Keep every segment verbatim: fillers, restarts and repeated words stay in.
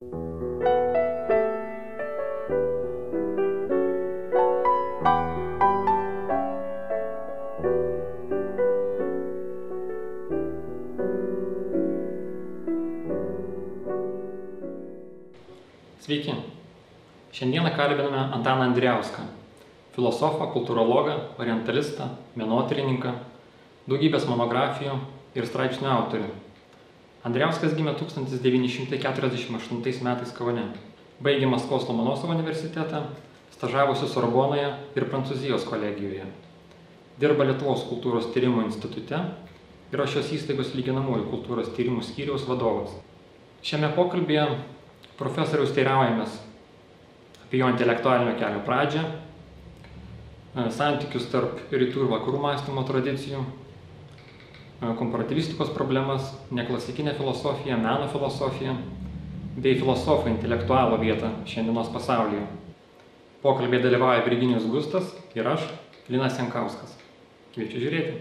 Sveiki. Šiandieną kalbiname Antaną Andrijauską, filosofą, kultūrologą, orientalistą, menotyrininką, daugybės monografijų ir straipsnių autorių. Andrijauskas gimė tūkstantis devyni šimtai keturiasdešimt aštuntais metais Kaune. Baigė Maskvos Lomonosovo universitetą, stažavosi Sorbonoje ir Prancūzijos kolegijoje. Dirba Lietuvos kultūros tyrimų institute, yra šios įstaigos lyginamųjų kultūros tyrimų skyriaus vadovas. Šiame pokalbyje profesoriaus teiraujamės apie jo intelektualinio kelio pradžią, santykius tarp rytų ir vakarų mąstymo tradicijų, komparatyvistikos problemas, neklasikinę filosofiją, meno filosofiją bei filosofo intelektualo vietą šiandienos pasaulyje. Pokalbėje dalyvauja Virginijus Gustas ir aš, Linas Jankauskas. Kviečiu žiūrėti.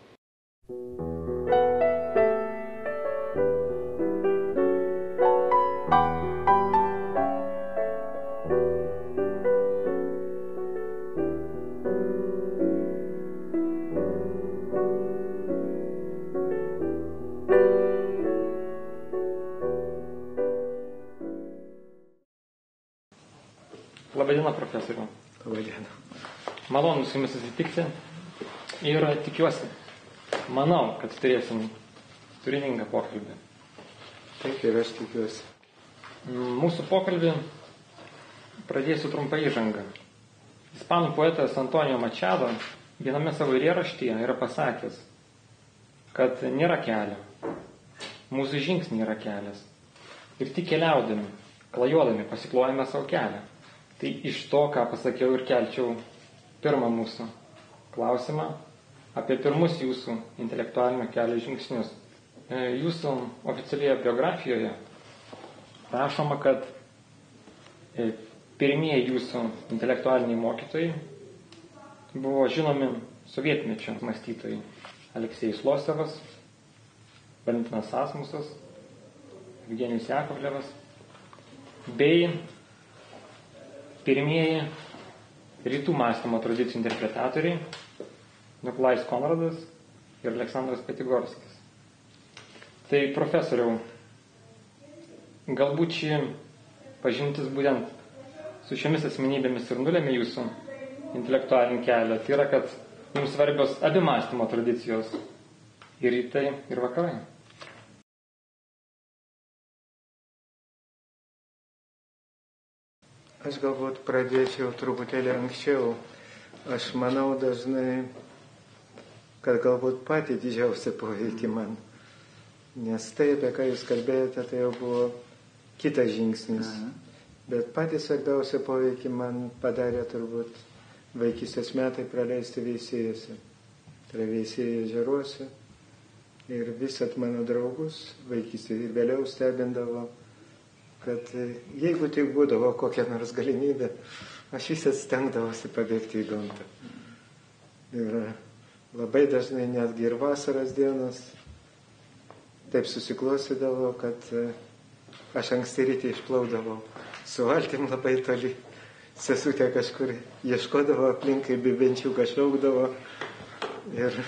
Labadiena, profesoriau. Labadiena. Malonu su jumis susitikti ir tikiuosi, manau, kad turėsim turiningą pokalbį. Taip ir aš tikiuosi. Mūsų pokalbį pradėsiu trumpą įžangą. Ispanų poetas Antonijo Machado viename savo eilėraštyje yra pasakęs, kad nėra kelio, mūsų žingsniai yra kelias. Ir tik keliaudami, klajodami pasiklojame savo kelią. Tai iš to, ką pasakiau, ir kelčiau pirmą mūsų klausimą apie pirmus jūsų intelektualinio kelio žingsnius. Jūsų oficialioje biografijoje rašoma, kad pirmieji jūsų intelektualiniai mokytojai buvo žinomi sovietmečio mąstytojai Aleksejus Losevas, Valentinas Asmusas, Evgenijus Jakovlevas bei pirmieji rytų mąstymo tradicijų interpretatoriai Nikolajus Konradas ir Aleksandras Piatigorskis. Tai profesoriau, galbūt ši pažintis būtent su šiomis asmenybėmis ir nulėmė jūsų intelektualinį kelią. Tai yra, kad jums svarbios abi mąstymo tradicijos – ir rytai, ir vakarai. Aš galbūt pradėčiau truputėlį anksčiau. Aš manau dažnai, kad galbūt patį didžiausią poveikį man. Nes tai, apie ką jūs kalbėjote, tai jau buvo kitas žingsnis. Aha. Bet patį svarbiausią poveikį man padarė turbūt vaikystės metai praleisti Veisiejuose. Tai yra Veisiejų ežeruose. Ir visat mano draugus vaikystėje ir vėliau stebindavo, kad jeigu tik būdavo kokia nors galimybė, aš visas stengdavosi pabėgti į gamtą. Ir labai dažnai netgi ir vasaros dienos taip susiklostydavo, kad aš anksti ryte išplaudavau su valtim labai toli. Sesutė kažkur ieškodavo aplinkai, bibenčiuką šaukdavo ir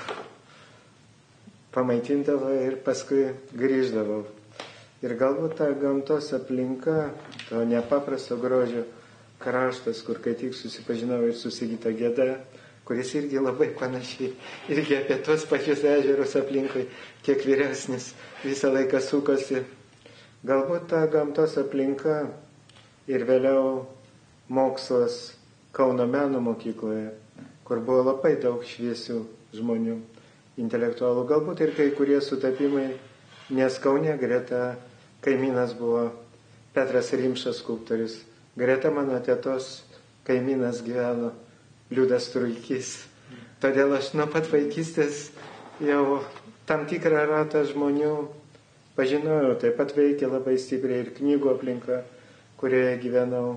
pamaitindavo ir paskui grįždavau. Ir galbūt ta gamtos aplinka, to nepaprasto grožio kraštas, kur kai tik susipažinau ir su Sigita Geda, kuris irgi labai panašiai, irgi apie tuos pačius ežerus aplinkui, kiek vyresnis, visą laiką sukosi. Galbūt ta gamtos aplinka ir vėliau mokslas Kauno meno mokykloje, kur buvo labai daug šviesių žmonių, intelektualų, galbūt ir kai kurie sutapimai, nes Kaune greta kaimynas buvo Petras Rimšas skulptorius. Greta mano tetos kaimynas gyveno Liudas Truikys. Todėl aš nuo pat vaikystės jau tam tikrą ratą žmonių pažinojau. Taip pat veikė labai stipriai ir knygų aplinka, kurioje gyvenau.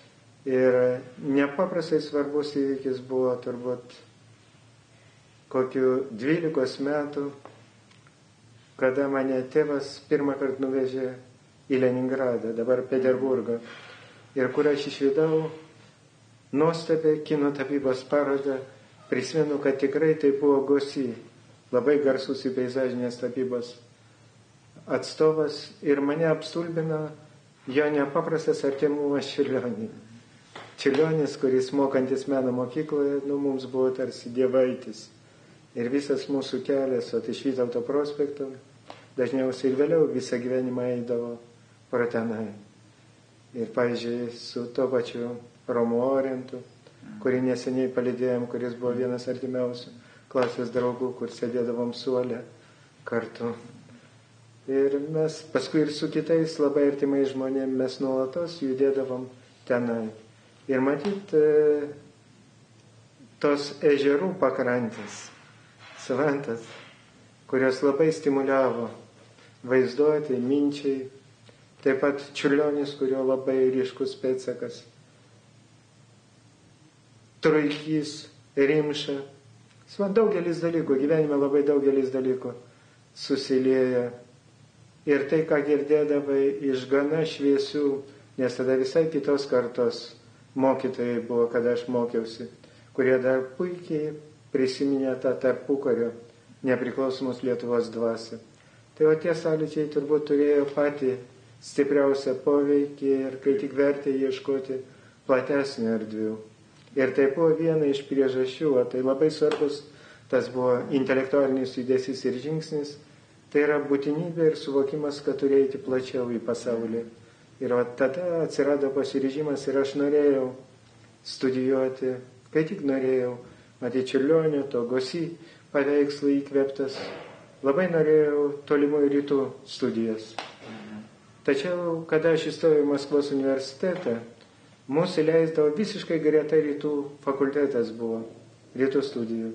Ir nepaprastai svarbus įvykis buvo turbūt kokių dvylikos metų, kada mane tėvas pirmą kartą nuvežė į Leningradą, dabar Peterburgą, ir kur aš išvydau nuostabią kino tapybos parodą. Prisimenu, kad tikrai tai buvo Gosi, labai garsus į peizažinės tapybos atstovas, ir mane apstulbino jo nepaprastas artimumas Čiurlioniui. Čiurlionis, kuris mokantis meno mokykloje, nu, mums buvo tarsi dievaitis. Ir visas mūsų kelias, o iš Vytauto prospekto, dažniausiai ir vėliau visą gyvenimą eidavo pro tenai. Ir, pavyzdžiui, su to pačiu Romu Orentu, kurį neseniai palydėjom, kuris buvo vienas artimiausių klasės draugų, kur sėdėdavom suole kartu. Ir mes paskui ir su kitais labai artimai žmonėmis mes nuolatos judėdavom tenai. Ir matyt, tos ežerų pakrantės, suprantat, kurios labai stimuliavo vaizduoti, minčiai, taip pat Čiurlionis, kurio labai ryškus pėdsakas, Truikys, Rimša, daugelis dalykų, gyvenime labai daugelis dalykų susilieja. Ir tai, ką girdėdavai iš gana šviesių, nes tada visai kitos kartos mokytojai buvo, kada aš mokiausi, kurie dar puikiai prisiminė tą tarpukario nepriklausomos Lietuvos dvasią. Tai o tie sąlyčiai turbūt turėjo patį stipriausią poveikį ir kai tik vertė ieškoti platesnių erdvių. Ir tai buvo viena iš priežasčių, o tai labai svarbus, tas buvo intelektualinis judesys ir žingsnis, tai yra būtinybė ir suvokimas, kad turėjo eiti plačiau į pasaulį. Ir o tada atsirado pasiryžimas ir aš norėjau studijuoti, kai tik norėjau, matyti Čiurlionio, to Gosi paveikslų įkvėptas, labai norėjau tolimųjų rytų studijas. Tačiau, kada aš įstojau į Maskvos universitetą, mūsų leisdavo visiškai greta rytų fakultetas buvo, rytų studijų.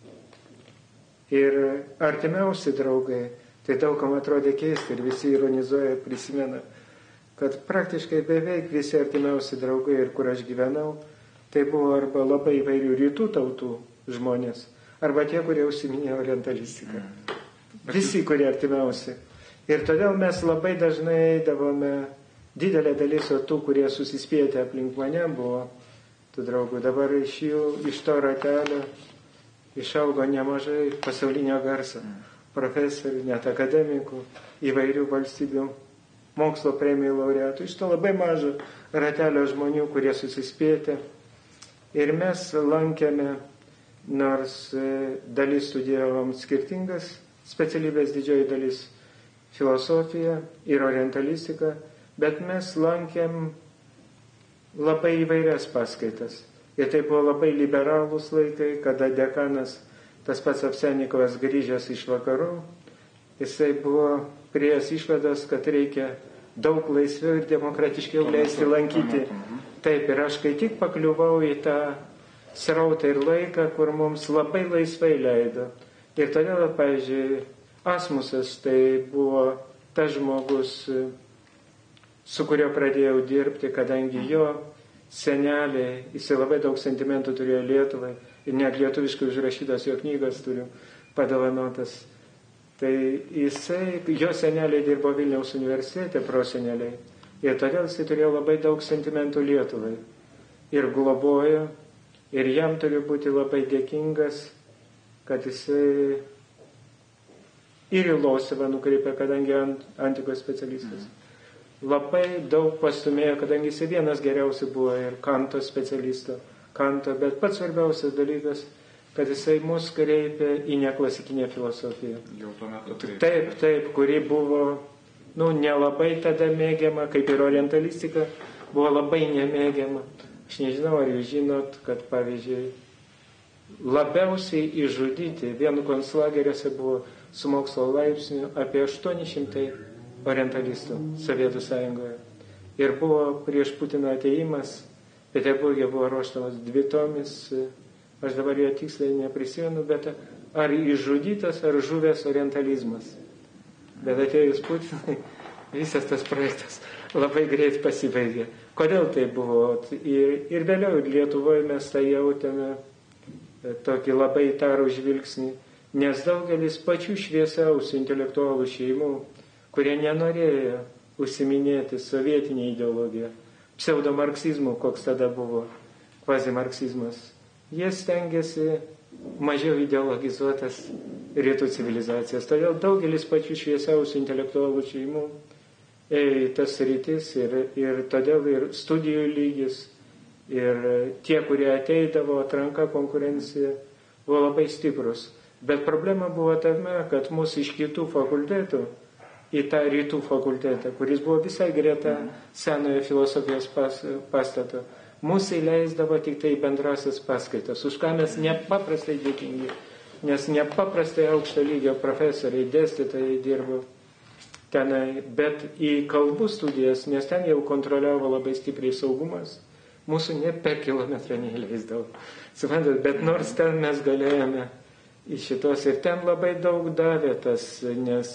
Ir artimiausi draugai, tai daugam atrodė keista ir visi ironizuoja, prisimena, kad praktiškai beveik visi artimiausi draugai ir kur aš gyvenau, tai buvo arba labai įvairių rytų tautų žmonės, arba tie, kurie užsiminė orientalistiką. Visi, kurie artimiausi. Ir todėl mes labai dažnai eidavome, didelė dalis o tų, kurie susispietė aplink mane buvo, tų draugų. Dabar iš jų, iš to ratelio, išaugo nemažai pasaulinio garso profesorių, net akademikų, įvairių valstybių mokslo premijų laureatų. Iš to labai mažo ratelio žmonių, kurie susispietė. Ir mes lankėme, nors dalis studijavom skirtingas specialybės, didžioji dalis filosofija ir orientalistika, bet mes lankėm labai įvairias paskaitas. Ir tai buvo labai liberalūs laikai, kada dekanas, tas pats Avsenikovas grįžęs iš vakarų, jisai buvo priėjęs išvados, kad reikia daug laisviau ir demokratiškiau leisti lankyti. Taip, ir aš kai tik pakliuvau į tą srautą ir laiką, kur mums labai laisvai leido. Ir todėl, pavyzdžiui, Asmusas tai buvo tas žmogus, su kurio pradėjau dirbti, kadangi jo seneliai, jisai labai daug sentimentų turėjo Lietuvai ir net lietuviškai užrašytas jo knygas turiu padovanotas. Tai jisai, jo seneliai dirbo Vilniaus universitete, proseneliai, ir todėl jisai turėjo labai daug sentimentų Lietuvai ir globojo, ir jam turiu būti labai dėkingas, kad jisai ir į Losevą nukreipė, kadangi ant, antikos specialistas. Labai daug pastumėjo, kadangi jis vienas geriausiai buvo ir Kanto specialisto, Kanto, bet pats svarbiausias dalykas, kad jisai mus kreipė į neklasikinę filosofiją. Jau tuo metu taip. Taip, taip, kuri buvo, nu, nelabai tada mėgiama, kaip ir orientalistika, buvo labai nemėgiama. Aš nežinau, ar jūs žinot, kad, pavyzdžiui, labiausiai išžudyti vienų konclageriuose buvo su mokslo laipsniu apie aštuoni šimtai orientalistų Sovietų Sąjungoje. Ir buvo prieš Putino atėjimas, Peterburgė buvo ruoštamas dvitomis, aš dabar jo tiksliai neprisimenu, bet ar išžudytas, ar žuvęs orientalizmas. Bet atėjus Putinui, visas tas projektas labai greit pasibaigė. Kodėl tai buvo? Ir, ir vėliau ir Lietuvoje mes tai jautėme tokį labai įtarų žvilgsnį, nes daugelis pačių šviesiausių intelektualų šeimų, kurie nenorėjo užsiminėti sovietinė ideologija, pseudomarksizmu, koks tada buvo, kvazimarksizmas. Jie stengiasi mažiau ideologizuotas rytų civilizacijas. Todėl daugelis pačių šviesiausių intelektualų šeimų ėjo į tas rytis ir, ir todėl ir studijų lygis, ir tie, kurie ateidavo, atranka, konkurencija, buvo labai stiprus. Bet problema buvo tame, kad mūsų iš kitų fakultetų į tą rytų fakultetą, kuris buvo visai greta senojo filosofijos pas, pastato, mūsų įleisdavo tik tai bendrasias paskaitas, už ką mes nepaprastai dėkingi, nes nepaprastai aukšto lygio profesoriai, dėstytojai dirbo tenai, bet į kalbų studijas, nes ten jau kontroliavo labai stipriai saugumas, mūsų ne per kilometrą neįleisdavo. Suprantat, bet nors ten mes galėjome į šitos ir ten labai daug davė tas, nes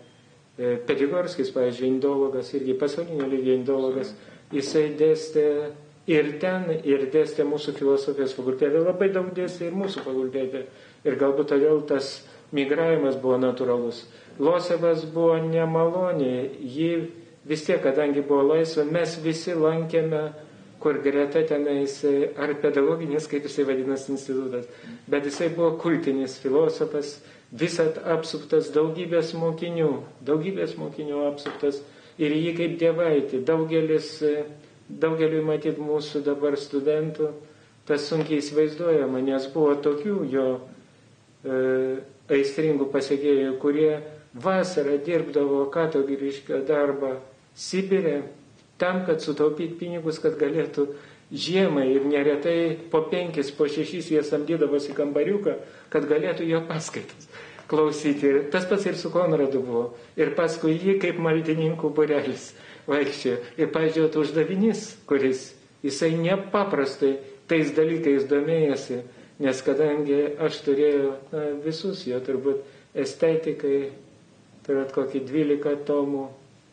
Petigorskis, pavyzdžiui, indologas, irgi pasaulinio lygio indologas, jisai dėstė ir ten, ir dėstė mūsų filosofijos fakultete, labai daug dėstė ir mūsų fakultete. Ir galbūt todėl tas migravimas buvo natūralus. Losevas buvo nemaloniai, jį vis tiek, kadangi buvo laisva, mes visi lankėme, kur greta tenais, ar pedagoginis, kaip jisai vadinasi, institutas, bet jisai buvo kultinis filosofas, visat apsuptas daugybės mokinių, daugybės mokinių apsuptas ir jį kaip dievaitį. Daugelis, daugeliui matyt mūsų dabar studentų, tas sunkiai įsivaizduojama, nes buvo tokių jo e, aistringų pasiekėjų, kurie vasarą dirbdavo katedrišką darbą Sibire, tam, kad sutaupyti pinigus, kad galėtų žiemai ir neretai po penkis, po šešis jie samdydavosi kambariuką, kad galėtų jo paskaitas klausyti. Ir tas pats ir su Konradu buvo. Ir paskui jį kaip maldininkų būrelis vaikščiojo. Ir, pavyzdžiui, uždavinys, kuris jisai nepaprastai tais dalykais domėjasi, nes kadangi aš turėjau na, visus jo turbūt estetikai, turėt kokį dvylika tomų,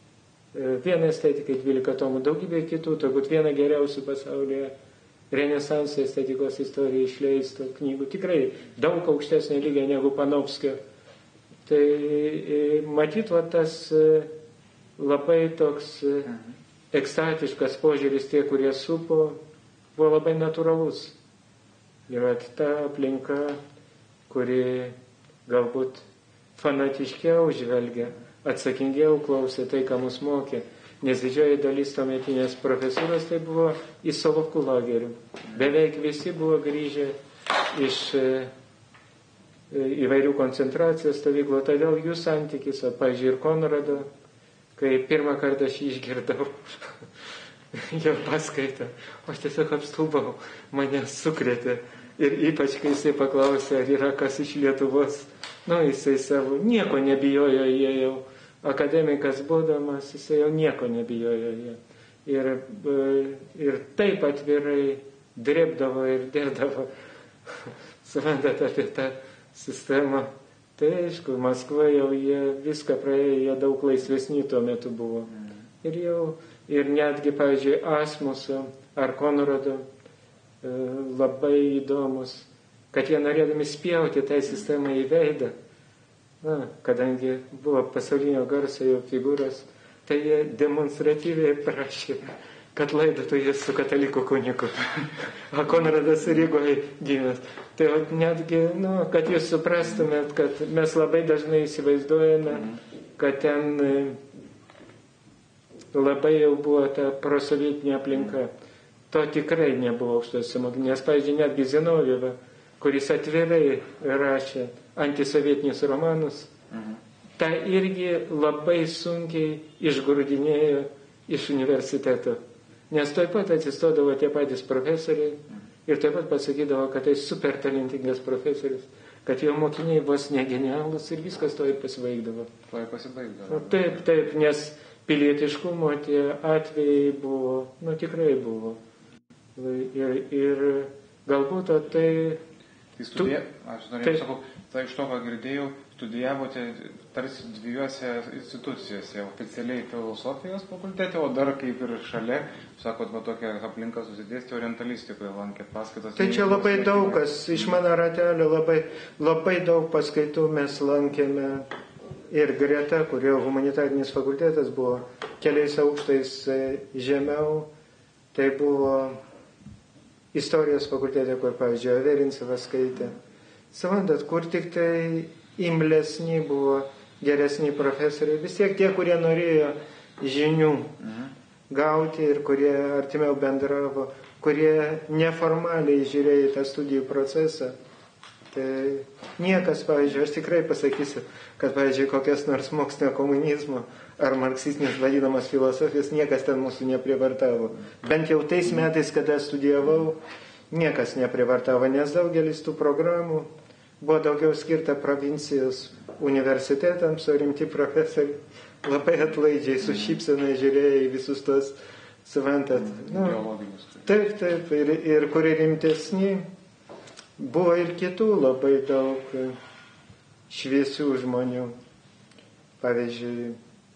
vieną estetikai dvylika tomų, daugybė kitų, turbūt viena geriausių pasaulyje Renesanso estetikos istorija išleistų knygų, tikrai daug aukštesnio lygio negu Panofskio. Tai matyt, va, tas labai toks ekstatiškas požiūris tie, kurie supo, buvo labai natūralus. Ir ta aplinka, kuri galbūt fanatiškiau žvelgia, atsakingiau klausė tai, ką mus mokė. Nes didžioji dalis tuometinės profesūros tai buvo į Solovkų lagerių. Beveik visi buvo grįžę iš e, įvairių koncentracijos stovyklų. Todėl jų santykis, o, pavyzdžiui, ir Konrado, kai pirmą kartą aš jį išgirdau, jo paskaitą, aš tiesiog apstulbau, mane sukrėtė. Ir ypač, kai jisai paklausė, ar yra kas iš Lietuvos, nu, jisai savo nieko nebijojo, jie jau akademikas būdamas, jisai jau nieko nebijojo. Jie. Ir, ir taip atvirai drėbdavo ir dėdavo, suprantat, apie tą sistemą. Tai aišku, Maskvoje jau jie viską praėjo, jie daug laisvesni tuo metu buvo. Ir jau, ir netgi, pavyzdžiui, Asmuso ar Konrado labai įdomus, kad jie norėdami spjauti tą sistemą į veidą, na, kadangi buvo pasaulinio garso jo figūros, tai jie demonstratyviai prašė, kad laidotų jie su katalikų kunigu. O Konradas Rygoje gimęs. Tai netgi, nu, kad jūs suprastumėt, kad mes labai dažnai įsivaizduojame, kad ten labai jau buvo ta prosovietinė aplinka. To tikrai nebuvo aukštose mokyklos. Pavyzdžiui, netgi Zinovjeva, kuris atvirai rašė antisovietinius romanus, mhm. tą irgi labai sunkiai išgrūdinėjo iš universiteto. Nes taip pat atsistodavo tie patys profesoriai mhm. ir taip pat pasakydavo, kad tai super talentingas profesorius, kad jo mokiniai vos negenialus ir viskas to ir pasibaigdavo. To ir pasibaigdavo. Taip, taip, nes pilietiškumo tie atvejai buvo, nu tikrai buvo. Ir, ir galbūt o tai... Tai studija, aš norėjau, sakau, tai iš to, ką girdėjau, studijavote tarsi dviejose institucijose, oficialiai filosofijos fakultete, o dar kaip ir šalia, sakot, va tokia aplinka susidėstė orientalistikoje, lankėt paskaitas. Tai čia labai daug kas, iš mano ratelio labai, labai daug paskaitų mes lankėme ir greta, kurio humanitarinis fakultetas buvo, keliais aukštais žemiau, tai buvo istorijos fakultete, kur, pavyzdžiui, Averincevas skaitė. Suprantat, kur tik tai imlesni buvo, geresni profesoriai, vis tiek tie, kurie norėjo žinių gauti ir kurie artimiau bendravo, kurie neformaliai žiūrėjo tą studijų procesą. Tai niekas, pavyzdžiui, aš tikrai pasakysiu, kad, pavyzdžiui, kokias nors mokslinio komunizmo ar marksistinės vadinamas filosofijos, niekas ten mūsų neprivartavo. Bent jau tais metais, kada studijavau, niekas neprivartavo, nes daugelis tų programų buvo daugiau skirta provincijos universitetams, o rimti profesoriai labai atlaidžiai su šypsenai žiūrėjo į visus tos, suprantat, nu, taip, taip, ir, ir kurie rimtesni, buvo ir kitų labai daug šviesių žmonių. Pavyzdžiui,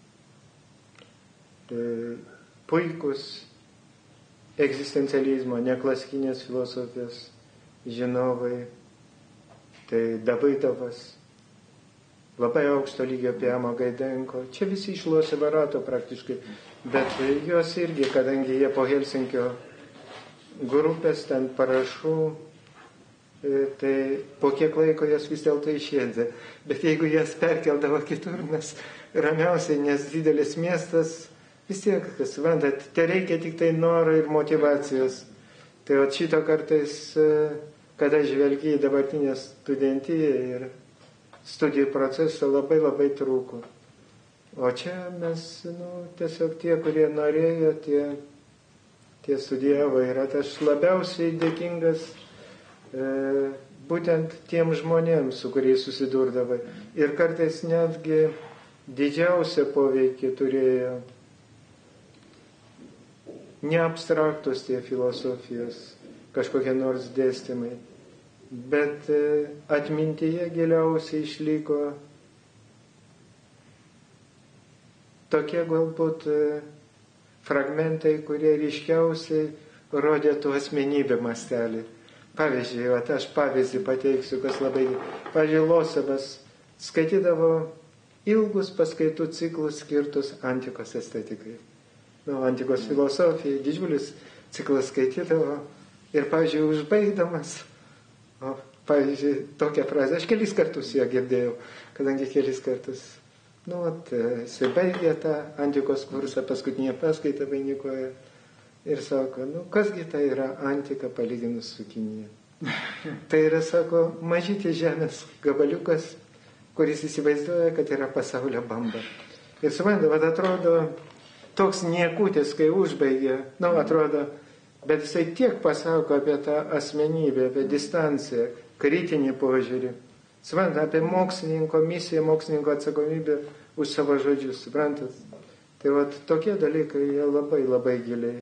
puikus egzistencializmo, neklasikinės filosofijos žinovai, tai Davidovas, labai aukšto lygio Piamo Gaidenko, čia visi iš Losivarato praktiškai, bet jos irgi, kadangi jie po Helsinkio grupės ten parašų, tai po kiek laiko jas vis dėlto išėdė. Bet jeigu jas perkeldavo kitur, mes ramiausiai, nes didelis miestas, vis tiek, kas vandat, tai reikia tik tai noro ir motivacijos. Tai o šito kartais, kada žvelgi į dabartinę studentiją ir studijų procesą, labai labai trūko. O čia mes, nu, tiesiog tie, kurie norėjo, tie, tie studijavo. Ir aš labiausiai dėkingas e, būtent tiem žmonėms, su kuriais susidurdavai. Ir kartais netgi didžiausią poveikį turėjo ne abstraktus tie filosofijos, kažkokie nors dėstymai, bet atmintyje giliausiai išliko tokie galbūt fragmentai, kurie ryškiausiai rodė tų asmenybę mastelį. Pavyzdžiui, vat, aš pavyzdį pateiksiu, kas labai... Pavyzdžiui, Losevas skaitydavo ilgus paskaitų ciklus skirtus antikos estetikai. Nu, antikos filosofijai, didžiulis ciklas skaitydavo ir, pavyzdžiui, užbaigdamas, o, pavyzdžiui, tokią frazę, aš kelis kartus ją girdėjau, kadangi kelis kartus, nu, jisai baigė tą antikos kursą, paskutinė paskaita vainikoje ir sako, nu, kasgi tai yra antika palyginus su Kinija. Tai yra, sako, mažytis žemės gabaliukas, kuris įsivaizduoja, kad yra pasaulio bamba. Ir suprantate, vad atrodo, toks niekutis, kai užbaigė, nu, atrodo, bet jisai tiek pasako apie tą asmenybę, apie distanciją, kritinį požiūrį. Suprantate, apie mokslininko misiją, mokslininko atsakomybę už savo žodžius, suprantat. Tai vat tokie dalykai, jie labai labai giliai.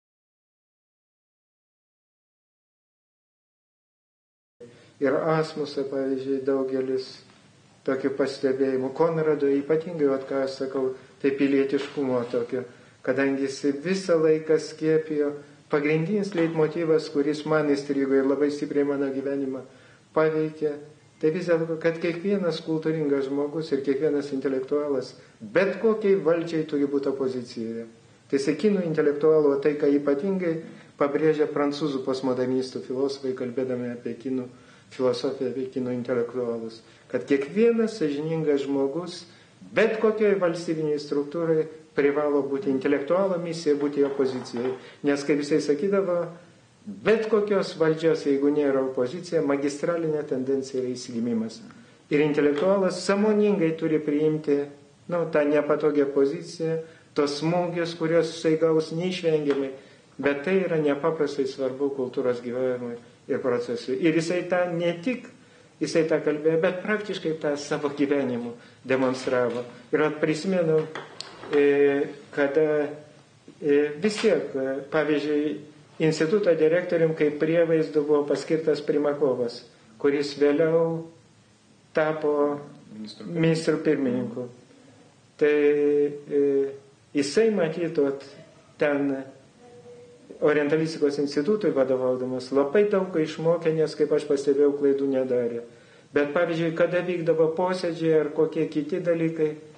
Ir Asmusą, pavyzdžiui, daugelis tokių pastebėjimų. Konrado ypatingai, vat ką aš sakau, tai pilietiškumo tokio, kadangi jis visą laiką skiepijo pagrindinis leitmotyvas, kuris man įstrigo ir labai stipriai mano gyvenimą paveikė, tai vis dėlto, kad kiekvienas kultūringas žmogus ir kiekvienas intelektualas bet kokiai valdžiai turi būti opozicijoje. Tai kinų intelektualų, tai ką ypatingai pabrėžia prancūzų postmodernistų filosofai, kalbėdami apie kinų filosofiją, apie kinų intelektualus, kad kiekvienas sąžiningas žmogus bet kokiai valstybiniai struktūrai privalo būti intelektualo misija, būti opozicijai. Nes, kaip jisai sakydavo, bet kokios valdžios, jeigu nėra opozicija, magistralinė tendencija yra įsigimimas. Ir intelektualas sąmoningai turi priimti, nu, tą nepatogią poziciją, tos smūgius, kurios jisai gaus neišvengiamai, bet tai yra nepaprastai svarbu kultūros gyvavimui ir procesui. Ir jisai tą ne tik, jisai tą kalbėjo, bet praktiškai tą savo gyvenimu demonstravo. Ir prisimenu, kada vis tiek, pavyzdžiui, instituto direktorium kaip prievaizdu buvo paskirtas Primakovas, kuris vėliau tapo ministrų pirmininku. Tai jisai matytot ten orientalistikos institutui vadovaudamas labai daug išmokė, nes, kaip aš pastebėjau, klaidų nedarė. Bet, pavyzdžiui, kada vykdavo posėdžiai ar kokie kiti dalykai,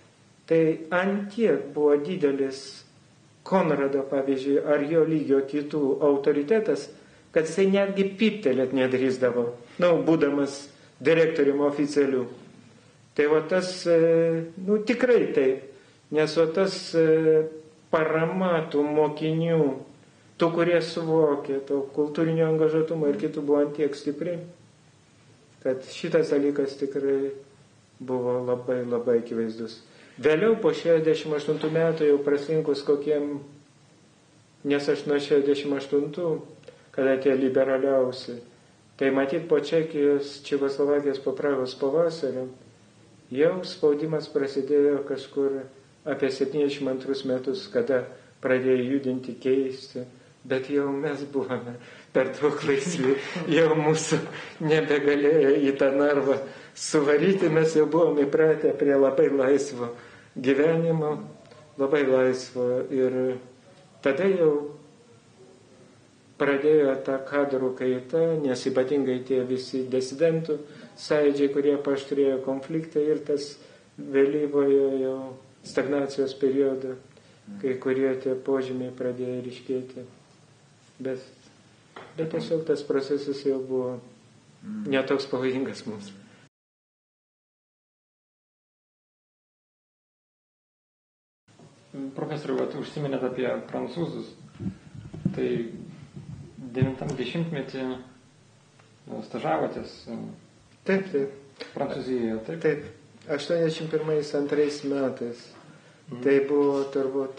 Tai ant tiek buvo didelis Konrado, pavyzdžiui, ar jo lygio kitų autoritetas, kad jisai netgi piptelėt nedrįsdavo, nu, būdamas direktorium oficialiu. Tai va tas, nu, tikrai taip, nes va tas parama tų mokinių, tų, kurie suvokė, to kultūrinio angažuotumo ir kitų buvo ant tiek stipri, kad šitas dalykas tikrai buvo labai, labai akivaizdus. Vėliau po šešiasdešimt aštuntų metų jau praslinkus kokiem, nes aš nuo šešiasdešimt aštuntų, kada tie liberaliausi, tai matyt po Čekijos, Čekoslovakijos, po Prahos pavasario, jau spaudimas prasidėjo kažkur apie septyniasdešimt antrus metus, kada pradėjo judinti, keisti, bet jau mes buvome per daug laisvi, jau mūsų nebegalėjo į tą narvą suvaryti, mes jau buvome įpratę prie labai laisvo gyvenimo, labai laisvo ir tada jau pradėjo tą kadrų kaitą, nes ypatingai tie visi disidentų sąjūdžiai, kurie paaštrėjo konfliktą ir tas vėlyvojo jau stagnacijos periodą, kai kurie tie požymiai pradėjo ryškėti. Bet, bet tiesiog tas procesas jau buvo netoks pavojingas mums. Profesoriau, tu užsiminėt apie prancūzus. Tai devintam dešimtmetį stažavotės taip, taip. Prancūzijoje, taip? Taip. aštuoniasdešimt pirmais antrais metais. Mm. Tai buvo turbūt.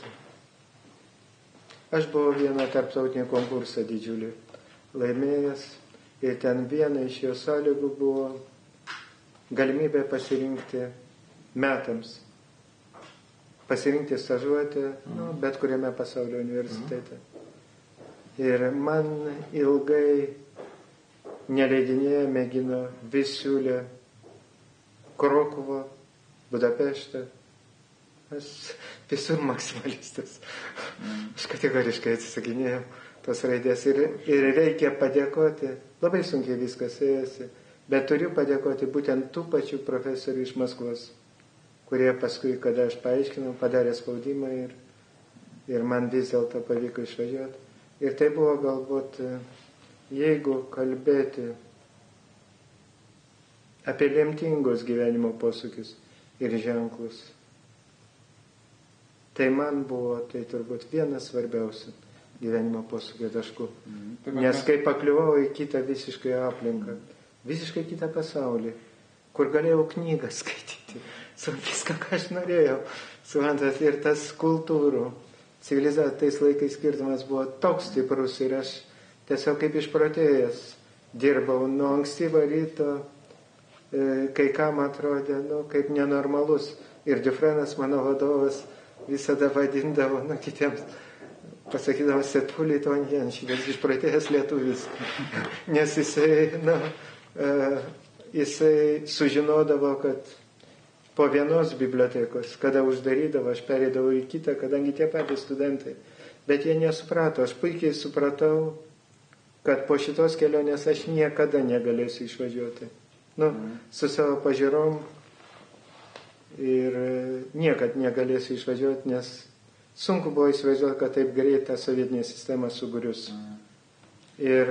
Aš buvau vieną tarptautinį konkursą didžiulį laimėjęs ir ten viena iš jo sąlygų buvo galimybė pasirinkti metams. Pasirinkti stažuotę, mm. nu, bet kuriame pasaulio universitete. Mm. Ir man ilgai neleidinėje mėgino vis siūlė Krokuvo, Budapeštą. Aš visur maksimalistas. Mm. Aš kategoriškai atsisakinėjau tos raidės ir, ir reikia padėkoti. Labai sunkiai viskas ėjosi, bet turiu padėkoti būtent tų pačių profesorių iš Maskvos, kurie paskui, kada aš paaiškinau, padarė spaudimą ir, ir man vis dėlto pavyko išvažiuoti. Ir tai buvo galbūt, jeigu kalbėti apie lemtingus gyvenimo posūkius ir ženklus, tai man buvo tai turbūt vienas svarbiausių gyvenimo posūkio taškų. Mm. Nes kai pakliuvau į kitą visiškai aplinką, visiškai kitą pasaulį, kur galėjau knygą skaityti, su viską, ką aš norėjau, suprantat, ir tas kultūrų, civilizacijos tais laikais skirtumas buvo toks stiprus ir aš tiesiog kaip išprotėjęs dirbau nuo ankstyvo ryto, e, kai kam atrodė, nu, kaip nenormalus. Ir Dufrenas, mano vadovas, visada vadindavo, nu, kitiems pasakydavo, setpulį tonien, šitas išprotėjęs lietuvis. Nes jisai, nu, e, jisai sužinodavo, kad po vienos bibliotekos, kada uždarydavo, aš perėdavau į kitą, kadangi tie patys studentai. Bet jie nesuprato, aš puikiai supratau, kad po šitos kelionės aš niekada negalėsiu išvažiuoti. Nu, su savo pažiūrom ir niekad negalėsiu išvažiuoti, nes sunku buvo įsivaizduoti, kad taip greit tą sovietinę sistemą sugrius. Ir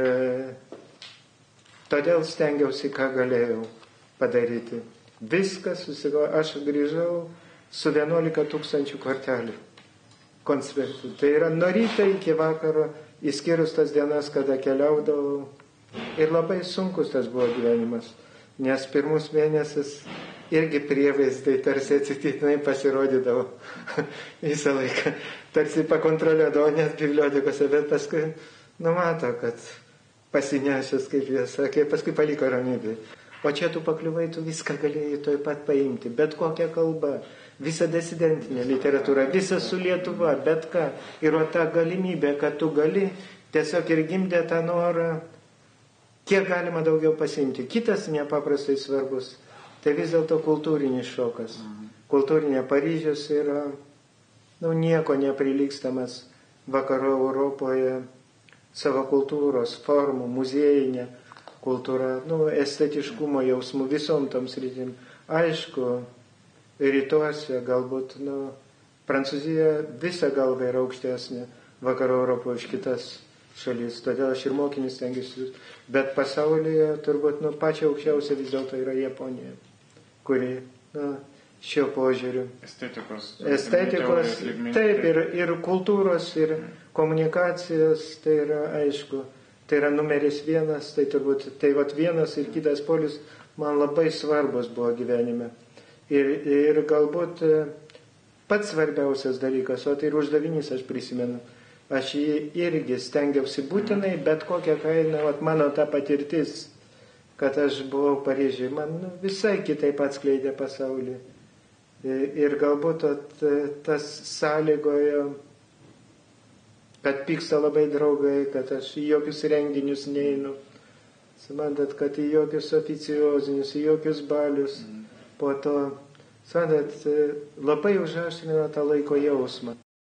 todėl stengiausi, ką galėjau padaryti. Viskas susigalvojo. Aš grįžau su vienuolika tūkstančių kortelių konspektų. Tai yra nuo ryto iki vakaro, išskyrus tas dienas, kada keliaudavau. Ir labai sunkus tas buvo gyvenimas. Nes pirmus mėnesius irgi prievaizdai tarsi atsitiktinai pasirodydavo visą laiką. Tarsi pakontroliuodavo net bibliotekose, bet paskui numato, kad pasinešęs, kaip jie sakė, paskui paliko ramybę. O čia tu pakliuvai, tu viską galėjai toj pat paimti, bet kokią kalbą, visą disidentinę literatūrą, visą su Lietuva, bet ką. Ir o ta galimybė, kad tu gali tiesiog ir gimdė tą norą, kiek galima daugiau pasimti. Kitas nepaprastai svarbus, tai vis dėlto kultūrinis šokas. Kultūrinė Paryžius yra, nu, nieko neprilygstamas vakarų Europoje savo kultūros formų, muziejinė kultūra, nu, estetiškumo jausmų visom toms rytim. Aišku, rytuose, galbūt, nu, Prancūzija visą galvą yra aukštesnė vakarų Europoje už kitas šalis, todėl aš ir mokinis stengiuosi. Bet pasaulyje turbūt, nu, pačia aukščiausia vis dėlto yra Japonija, kuri, nu, šiuo požiūriu. Estetikos. Estetikos, taip, ir, ir kultūros, ir komunikacijos, tai yra aišku, tai yra numeris vienas, tai turbūt, tai vat vienas ir kitas polius man labai svarbus buvo gyvenime. Ir, ir galbūt pats svarbiausias dalykas, o tai ir uždavinys, aš prisimenu. Aš jį irgi stengiausi būtinai, bet kokią kainą, vat mano ta patirtis, kad aš buvau Paryžiuje, man, nu, visai kitaip atskleidė pasaulį. Ir galbūt tas sąlygojo, kad pyksta labai draugai, kad aš į jokius renginius neinu. Suprantat, kad į jokius oficiozinius, į jokius balius. Po to, suprantat, labai užaštrino tą laiko jausmą.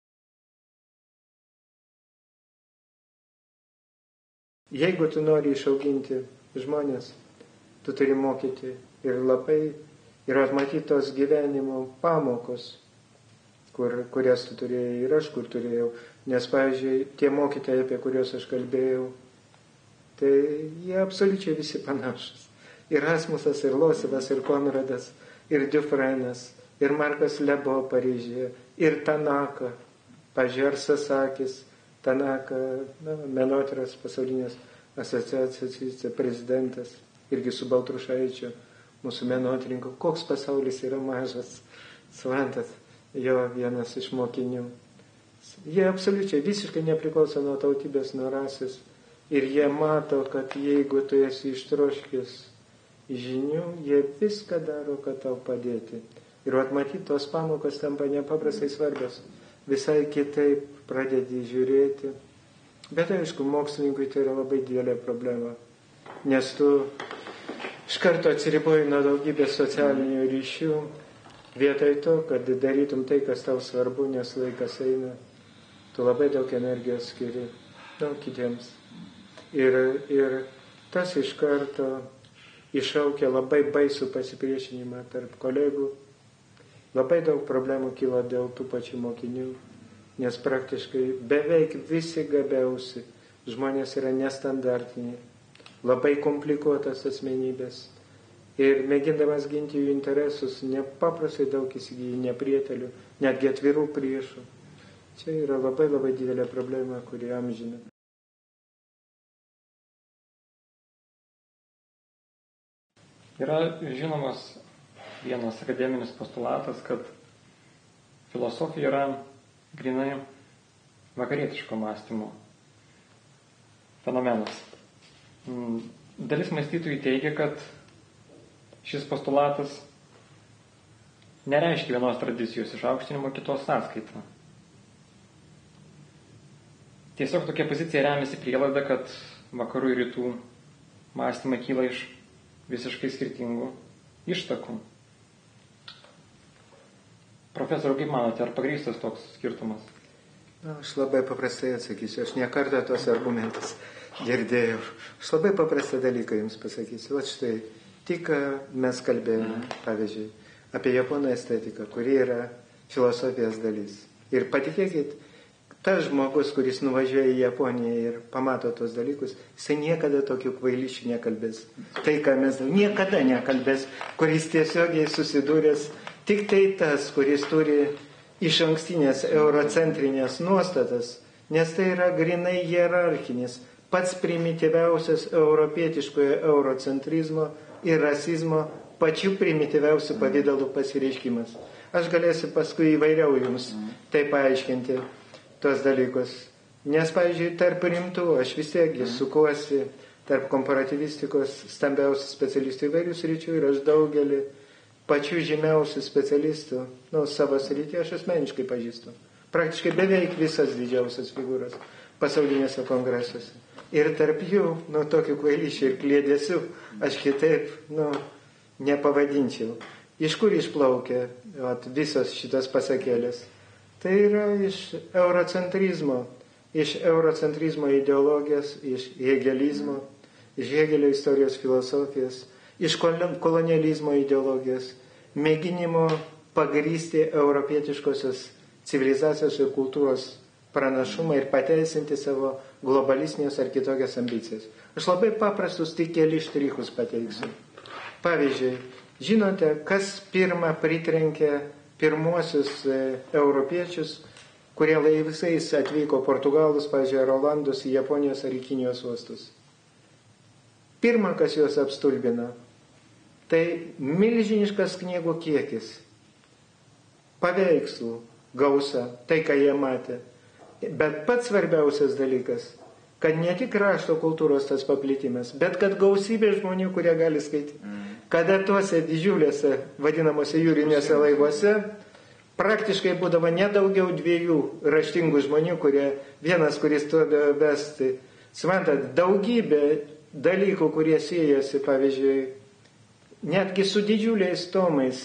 Jeigu tu nori išauginti žmonės, tu turi mokyti ir labai, ir atmatyti tos gyvenimo pamokos, kur, kurias tu turėjai ir aš kur turėjau. Nes, pavyzdžiui, tie mokytojai, apie kuriuos aš kalbėjau, tai jie absoliučiai visi panašus. Ir Rasmusas, ir Losivas, ir Konradas, ir Dufresne'as, ir Markas Lebo Paryžiuje, ir Tanaka, pavyzdžiui, ar Sasakis, Tanaka, na, menotyros pasaulinės asociacijos prezidentas, irgi su Baltrušaičiu, mūsų menotyrininku. Koks pasaulis yra mažas, suprantat, jo vienas iš mokinių. Jie absoliučiai visiškai nepriklauso nuo tautybės, nuo rasės. Ir jie mato, kad jeigu tu esi ištroškęs žinių, jie viską daro, kad tau padėti. Ir atmatyti tos pamokos tampa nepaprastai svarbios. Visai kitaip pradedi žiūrėti. Bet aišku, mokslininkui tai yra labai didelė problema. Nes tu iš karto atsiriboji nuo daugybės socialinių ryšių, vietoj to, kad darytum tai, kas tau svarbu, nes laikas eina. Tu labai daug energijos skiri, nu, kitiems. Ir, ir tas iš karto iššaukia labai baisų pasipriešinimą tarp kolegų. Labai daug problemų kyla dėl tų pačių mokinių, nes praktiškai beveik visi gabiausi žmonės yra nestandartiniai, labai komplikuotas asmenybės. Ir mėgindamas ginti jų interesus, nepaprastai daug įsigyja neprietelių, netgi atvirų priešų. Čia yra labai labai didelė problema, kuri amžina. Yra žinomas vienas akademinis postulatas, kad filosofija yra grinai vakarietiško mąstymo fenomenas. Dalis mąstytojų teigia, kad šis postulatas nereiškia vienos tradicijos išaukštinimo kitos sąskaita. Tiesiog tokia pozicija remiasi prielaida, kad vakarų ir rytų mąstymai kyla iš visiškai skirtingų ištakų. Profesoriau, kaip manote, ar pagrįstas toks skirtumas? Na, aš labai paprastai atsakysiu. Aš nekartą tos argumentus girdėjau. Aš labai paprastą dalyką jums pasakysiu. O štai, tik mes kalbėjome, pavyzdžiui, apie japonų estetiką, kuri yra filosofijos dalis. Ir patikėkit, tas žmogus, kuris nuvažiuoja į Japoniją ir pamato tos dalykus, jisai niekada tokių kvailyšių nekalbės. Tai, ką mes niekada nekalbės, kuris tiesiogiai susidūręs, tik tai tas, kuris turi iš ankstinės eurocentrinės nuostatas, nes tai yra grinai hierarchinis, pats primityviausias europietiškojo eurocentrizmo ir rasizmo pačių primityviausių pavydalų pasireiškimas. Aš galėsiu paskui įvairiau jums tai paaiškinti tos dalykus. Nes, pavyzdžiui, tarp rimtų aš vis tiek sukuosi tarp komparatyvistikos stambiausių specialistų įvairių sričių ir aš daugelį pačių žymiausių specialistų, nu, savo srityje aš asmeniškai pažįstu. Praktiškai beveik visas didžiausias figūras pasaulinėse kongresuose. Ir tarp jų, nu, tokių kvailyšių ir kliedesių aš kitaip, nu, nepavadinčiau. Iš kur išplaukia vat, visos šitas pasakėlės? Tai yra iš eurocentrizmo, iš eurocentrizmo ideologijos, iš hegelizmo, iš Hegelio istorijos filosofijos, iš kolonializmo ideologijos, mėginimo pagrįsti europietiškosios civilizacijos ir kultūros pranašumą ir pateisinti savo globalistinius ar kitokias ambicijas. Aš labai paprastus tik keli štrichus pateiksiu. Pavyzdžiui, žinote, kas pirmą pritrenkė pirmuosius e, europiečius, kurie laivais atvyko Portugalus, pavyzdžiui, ar Olandus į Japonijos ar į Kinijos uostus. Pirma, kas juos apstulbino, tai milžiniškas knygų kiekis, paveikslų gausa, tai, ką jie matė. Bet pats svarbiausias dalykas, kad ne tik rašto kultūros tas paplitimas, bet kad gausybė žmonių, kurie gali skaityti. Kada tuose didžiulėse, vadinamuose jūrinėse laivuose, praktiškai būdavo nedaugiau dviejų raštingų žmonių, kurie vienas, kuris turėjo vesti. Suprantat, daugybė dalykų, kurie siejasi, pavyzdžiui, netgi su didžiuliais tomais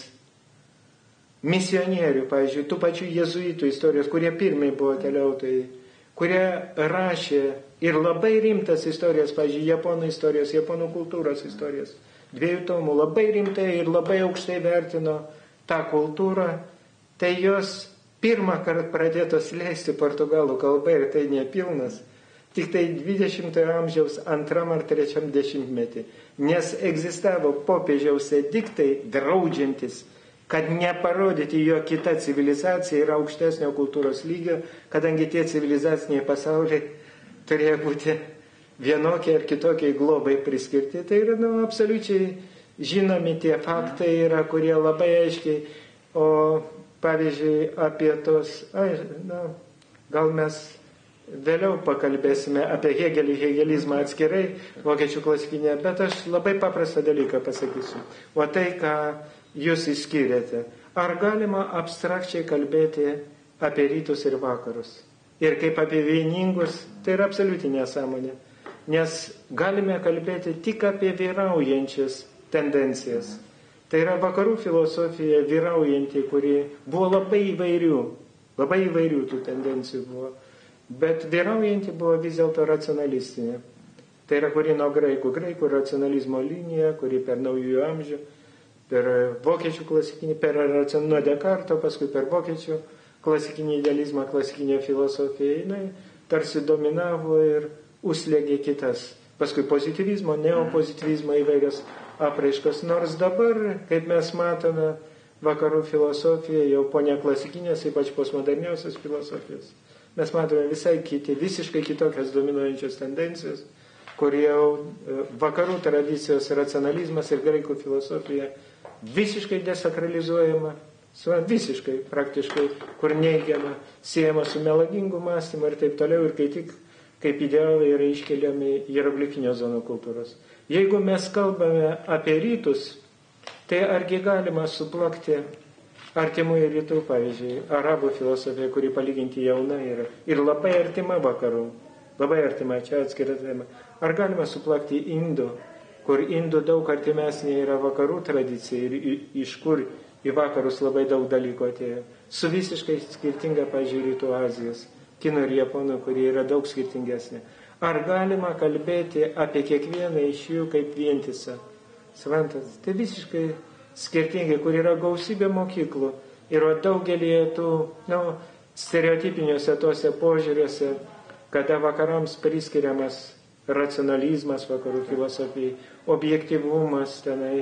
misionierių, pavyzdžiui, tų pačių jezuitų istorijos, kurie pirmai buvo keliautojai, kurie rašė ir labai rimtas istorijas, pavyzdžiui, japonų istorijos, japonų kultūros istorijos. Dviejų tomų labai rimtai ir labai aukštai vertino tą kultūrą, tai jos pirmą kartą pradėtos leisti portugalų kalba ir tai nepilnas, tik tai dvidešimtojo amžiaus antram ar trečiam dešimtmetį, nes egzistavo popiežiaus ediktai draudžiantis, kad neparodyti, jo kita civilizacija yra aukštesnio kultūros lygio, kadangi tie civilizaciniai pasauliai turėjo būti vienokie ar kitokiai globai priskirti. Tai yra, nu, absoliučiai žinomi tie faktai yra, kurie labai aiškiai, o pavyzdžiui, apie tos, ai, nu, gal mes vėliau pakalbėsime apie Hegelį, hegelizmą atskirai, vokiečių klasikinę, bet aš labai paprastą dalyką pasakysiu. O tai, ką jūs išskyrėte. Ar galima abstrakčiai kalbėti apie rytus ir vakarus? Ir kaip apie vieningus, tai yra absoliuti nesąmonė. Nes galime kalbėti tik apie vyraujančias tendencijas. Tai yra vakarų filosofija vyraujanti, kuri buvo labai įvairių, labai įvairių tų tendencijų buvo. Bet vyraujanti buvo vis dėlto racionalistinė. Tai yra kuri nuo graikų, graikų racionalizmo linija, kuri per naujųjų amžių, per vokiečių klasikinį, per nuo Dekarto, paskui per vokiečių klasikinį idealizmą, klasikinę filosofiją, jinai tarsi dominavo ir užslėgė kitas. Paskui pozityvizmo, neopozityvizmo įvairios apraiškos. Nors dabar, kaip mes matome, vakarų filosofija jau po neklasikinės, ypač postmoderniausios filosofijos, mes matome visai kiti, visiškai kitokias dominuojančios tendencijos, kur jau vakarų tradicijos racionalizmas ir graikų filosofija visiškai desakralizuojama, visiškai praktiškai, kur neigiama, siejama su melagingu mąstymu ir taip toliau, ir kai tik kaip idealai yra iškeliami hieroglifinio zonų kultūros. Jeigu mes kalbame apie rytus, tai argi galima suplakti artimųjų rytų, pavyzdžiui, arabų filosofija, kuri palyginti jauna yra ir labai artima vakarų, labai artima, čia atskira tema. Ar galima suplakti indų, kur indų daug artimesnė yra vakarų tradicija ir iš kur į vakarus labai daug dalykų atėjo, su visiškai skirtinga, pavyzdžiui, rytų Azijos, kinų ir japonų, kurie yra daug skirtingesnė. Ar galima kalbėti apie kiekvieną iš jų kaip vientisą? Suprantat, tai visiškai skirtingai, kur yra gausybė mokyklų ir daugelį tų, nu, stereotipiniuose tose požiūriuose, kada vakarams priskiriamas racionalizmas vakarų filosofijai, objektyvumas tenai,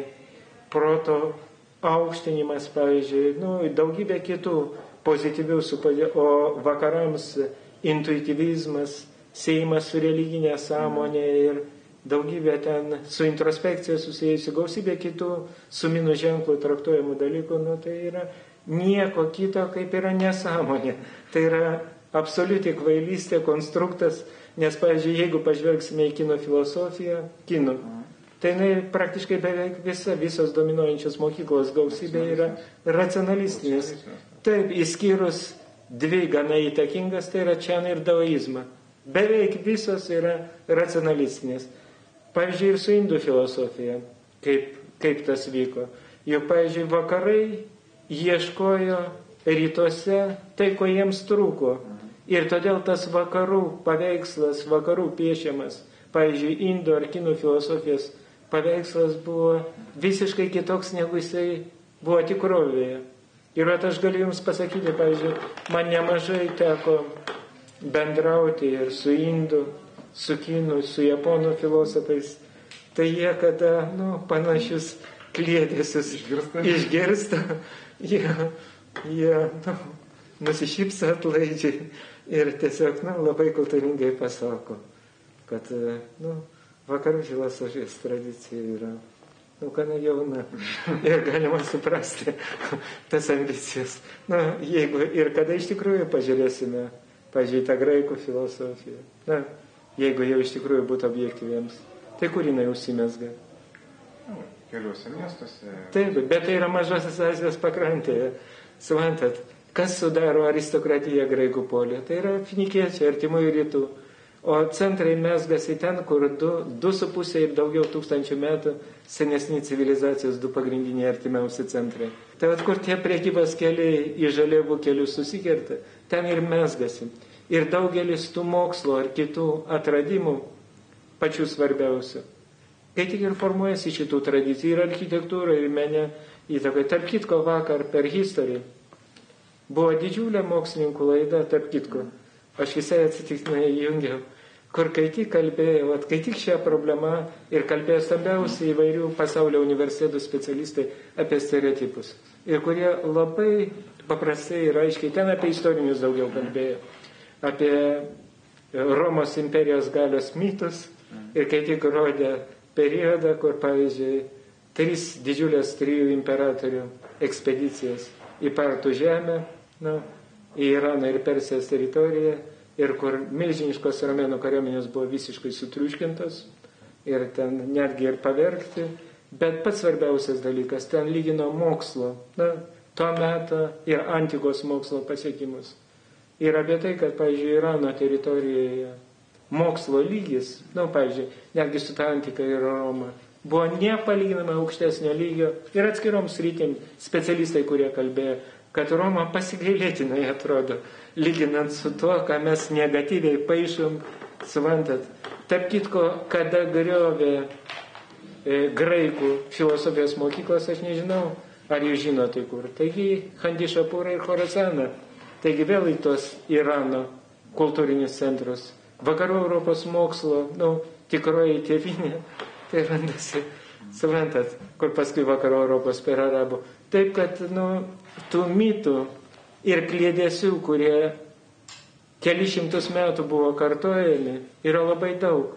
proto aukštinimas, pavyzdžiui, nu, daugybė kitų pozityvių, o vakarams intuityvizmas, siejimas su religinė sąmonė ir daugybė ten su introspekcija susijusi, gausybė kitų su minų ženklų traktuojamų dalykų, nu, tai yra nieko kito, kaip yra nesąmonė. Tai yra absoliuti kvailystė, konstruktas, nes, pavyzdžiui, jeigu pažvelgsime į kino filosofiją, kino, tai jinai praktiškai beveik visa, visos dominuojančios mokyklos gausybė yra racionalistinės. Taip, išskyrus dvi gana įtakingas, tai yra Čen ir daoizmą. Beveik visos yra racionalistinės. Pavyzdžiui, ir su indų filosofija, kaip, kaip tas vyko. Juk, pavyzdžiui, vakarai ieškojo rytuose tai, ko jiems trūko. Ir todėl tas vakarų paveikslas, vakarų piešiamas, pavyzdžiui, indų ar kinų filosofijos paveikslas buvo visiškai kitoks, negu jisai buvo tikrovėje. Ir at aš galiu Jums pasakyti, pavyzdžiui, man nemažai teko bendrauti ir su indų, su kinų, su japonų filosofais. Tai jie, kada nu, panašius kliedesius išgirsta, išgirsta jie, jie nu, nusišypso atlaidžiai ir tiesiog nu, labai kultūringai pasako, kad nu, vakarų filosofijos tradicija yra nu, gana jauna ir galima suprasti tas ambicijas. Nu, jeigu, ir kada iš tikrųjų pažiūrėsime, pažiūrėti tą graikų filosofiją, na, jeigu jau iš tikrųjų būtų objektyviems, tai kur jinai užsimesga? Keliuose miestuose. Taip, bet tai yra Mažosios Azijos pakrantėje. Suprantat, kas sudaro aristokratiją graikų polė? Tai yra finikiečiai, artimųjų rytų. O centrai mesgasi ten, kur du, du su pusė ir daugiau tūkstančių metų senesni civilizacijos du pagrindiniai artimiausi centrai. Tai vat, kur tie priekybos keliai į žaliavų kelius susikerta, ten ir mesgasi. Ir daugelis tų mokslo ar kitų atradimų, pačių svarbiausių, kai tik ir formuojasi šitų tradicijų, ir architektūra, ir mene įtakoje. Tarp kitko, vakar per History buvo didžiulė mokslininkų laida, tarp kitko, aš visai atsitiktinai jungiau, kur kai tik kalbėjau, kai tik šią problemą ir kalbėjo stambiausiai įvairių pasaulio universitetų specialistai apie stereotipus. Ir kurie labai paprastai ir aiškiai ten apie istorinius daugiau kalbėjo, apie Romos imperijos galios mitus ir kai tik rodė periodą, kur, pavyzdžiui, trys didžiulės trijų imperatorių ekspedicijas į Partų žemę, na, į Iraną ir Persijos teritoriją, ir kur milžiniškos romėnų kariuomenės buvo visiškai sutriuškintos, ir ten netgi ir pavergti, bet pats svarbiausias dalykas, ten lygino mokslo, na, to meto ir antikos mokslo pasiekimus. Ir apie tai, kad, pavyzdžiui, Irano teritorijoje mokslo lygis, na, pavyzdžiui, netgi su ta antika ir Roma, buvo nepalyginamai aukštesnio lygio ir atskirom sritim specialistai, kurie kalbėjo, kad Roma pasigailėtinai atrodo, lyginant su tuo, ką mes negatyviai paišom, suprantat. Tarp kitko, kada griovė e, graikų filosofijos mokyklos, aš nežinau, ar jūs žinote kur. Taigi, Handišapūrą ir Khorasaną. Taigi vėl į tos Irano kultūrinius centrus. Vakarų Europos mokslo, nu, tikroji tėvynė, tai randasi, suprantat, kur paskui Vakarų Europos per arabų. Taip, kad, nu, tų mitų ir kliedesių, kurie keli šimtus metų buvo kartojami, yra labai daug.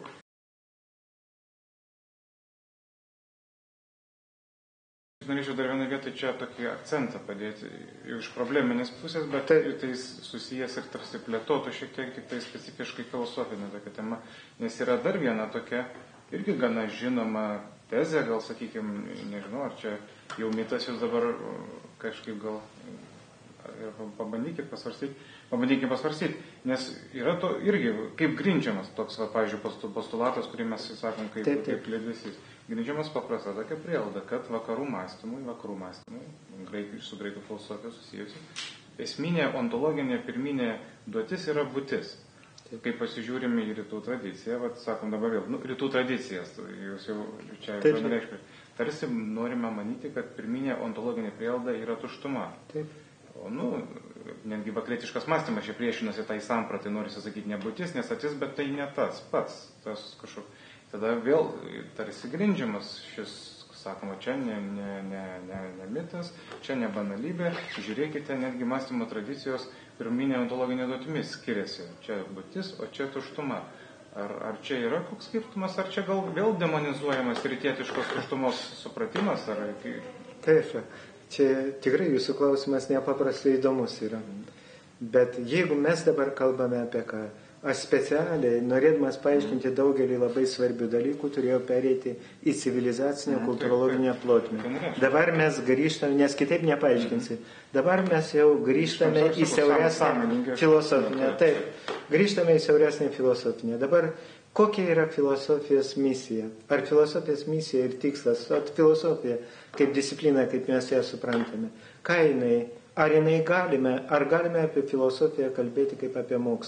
Norėčiau dar vieną vietą čia tokį akcentą padėti iš probleminės pusės, bet tai, tai susijęs ir tarsi plėtotų šiek tiek tik tai specifiškai filosofinė tokia tema, nes yra dar viena tokia irgi gana žinoma tezė, gal sakykime, nežinau, ar čia jau mitas jūs dabar kažkaip gal pabandykit pasvarstyti, pabandykit pasvarstyti, nes yra to irgi kaip grindžiamas toks, va, pavyzdžiui, postulatas, kurį mes sakom kaip, taip, taip. kaip kliedesys. Grindžiamas paprasta tokia prielaida, kad vakarų mąstymui, vakarų mąstymui, graikų, su graikų filosofija susijusi, esminė ontologinė pirminė duotis yra būtis. Taip. Kai pasižiūrime į rytų tradiciją, vat, sakom dabar vėl, nu, rytų tradicijas, jūs jau čia vienareiškai, tarsi norime manyti, kad pirminė ontologinė prielaida yra tuštuma. Taip. O, nu, netgi vakarietiškas mąstymas čia priešinasi tai sampratai, norisi sakyti ne būtis, ne statis, bet tai ne tas pats, tas kažkoks. Tada vėl tarsi grindžiamas šis, sakoma, čia ne, ne, ne, ne, ne mitas, čia ne banalybė, žiūrėkite, netgi mąstymo tradicijos pirminė ontologinė duotimis skiriasi. Čia būtis, o čia tuštuma. Ar, ar čia yra koks skirtumas, ar čia gal vėl demonizuojamas rytietiškos tuštumos supratimas? Ar... Taip, čia tikrai jūsų klausimas nepaprastai įdomus yra. Bet jeigu mes dabar kalbame apie ką, aš specialiai, norėdamas paaiškinti daugelį labai svarbių dalykų, turėjau pereiti į civilizacinę kultūrologinę plotmę. Dabar mes grįžtame, nes kitaip nepaaiškinsi, dabar mes jau grįžtame į siauresnę filosofinę. Taip, grįžtame į siauresnę filosofinę. Dabar kokia yra filosofijos misija? Ar filosofijos misija ir tikslas? O filosofija kaip disciplina, kaip mes ją suprantame. Ką jinai, ar jinai galime, ar galime apie filosofiją kalbėti kaip apie mokslą?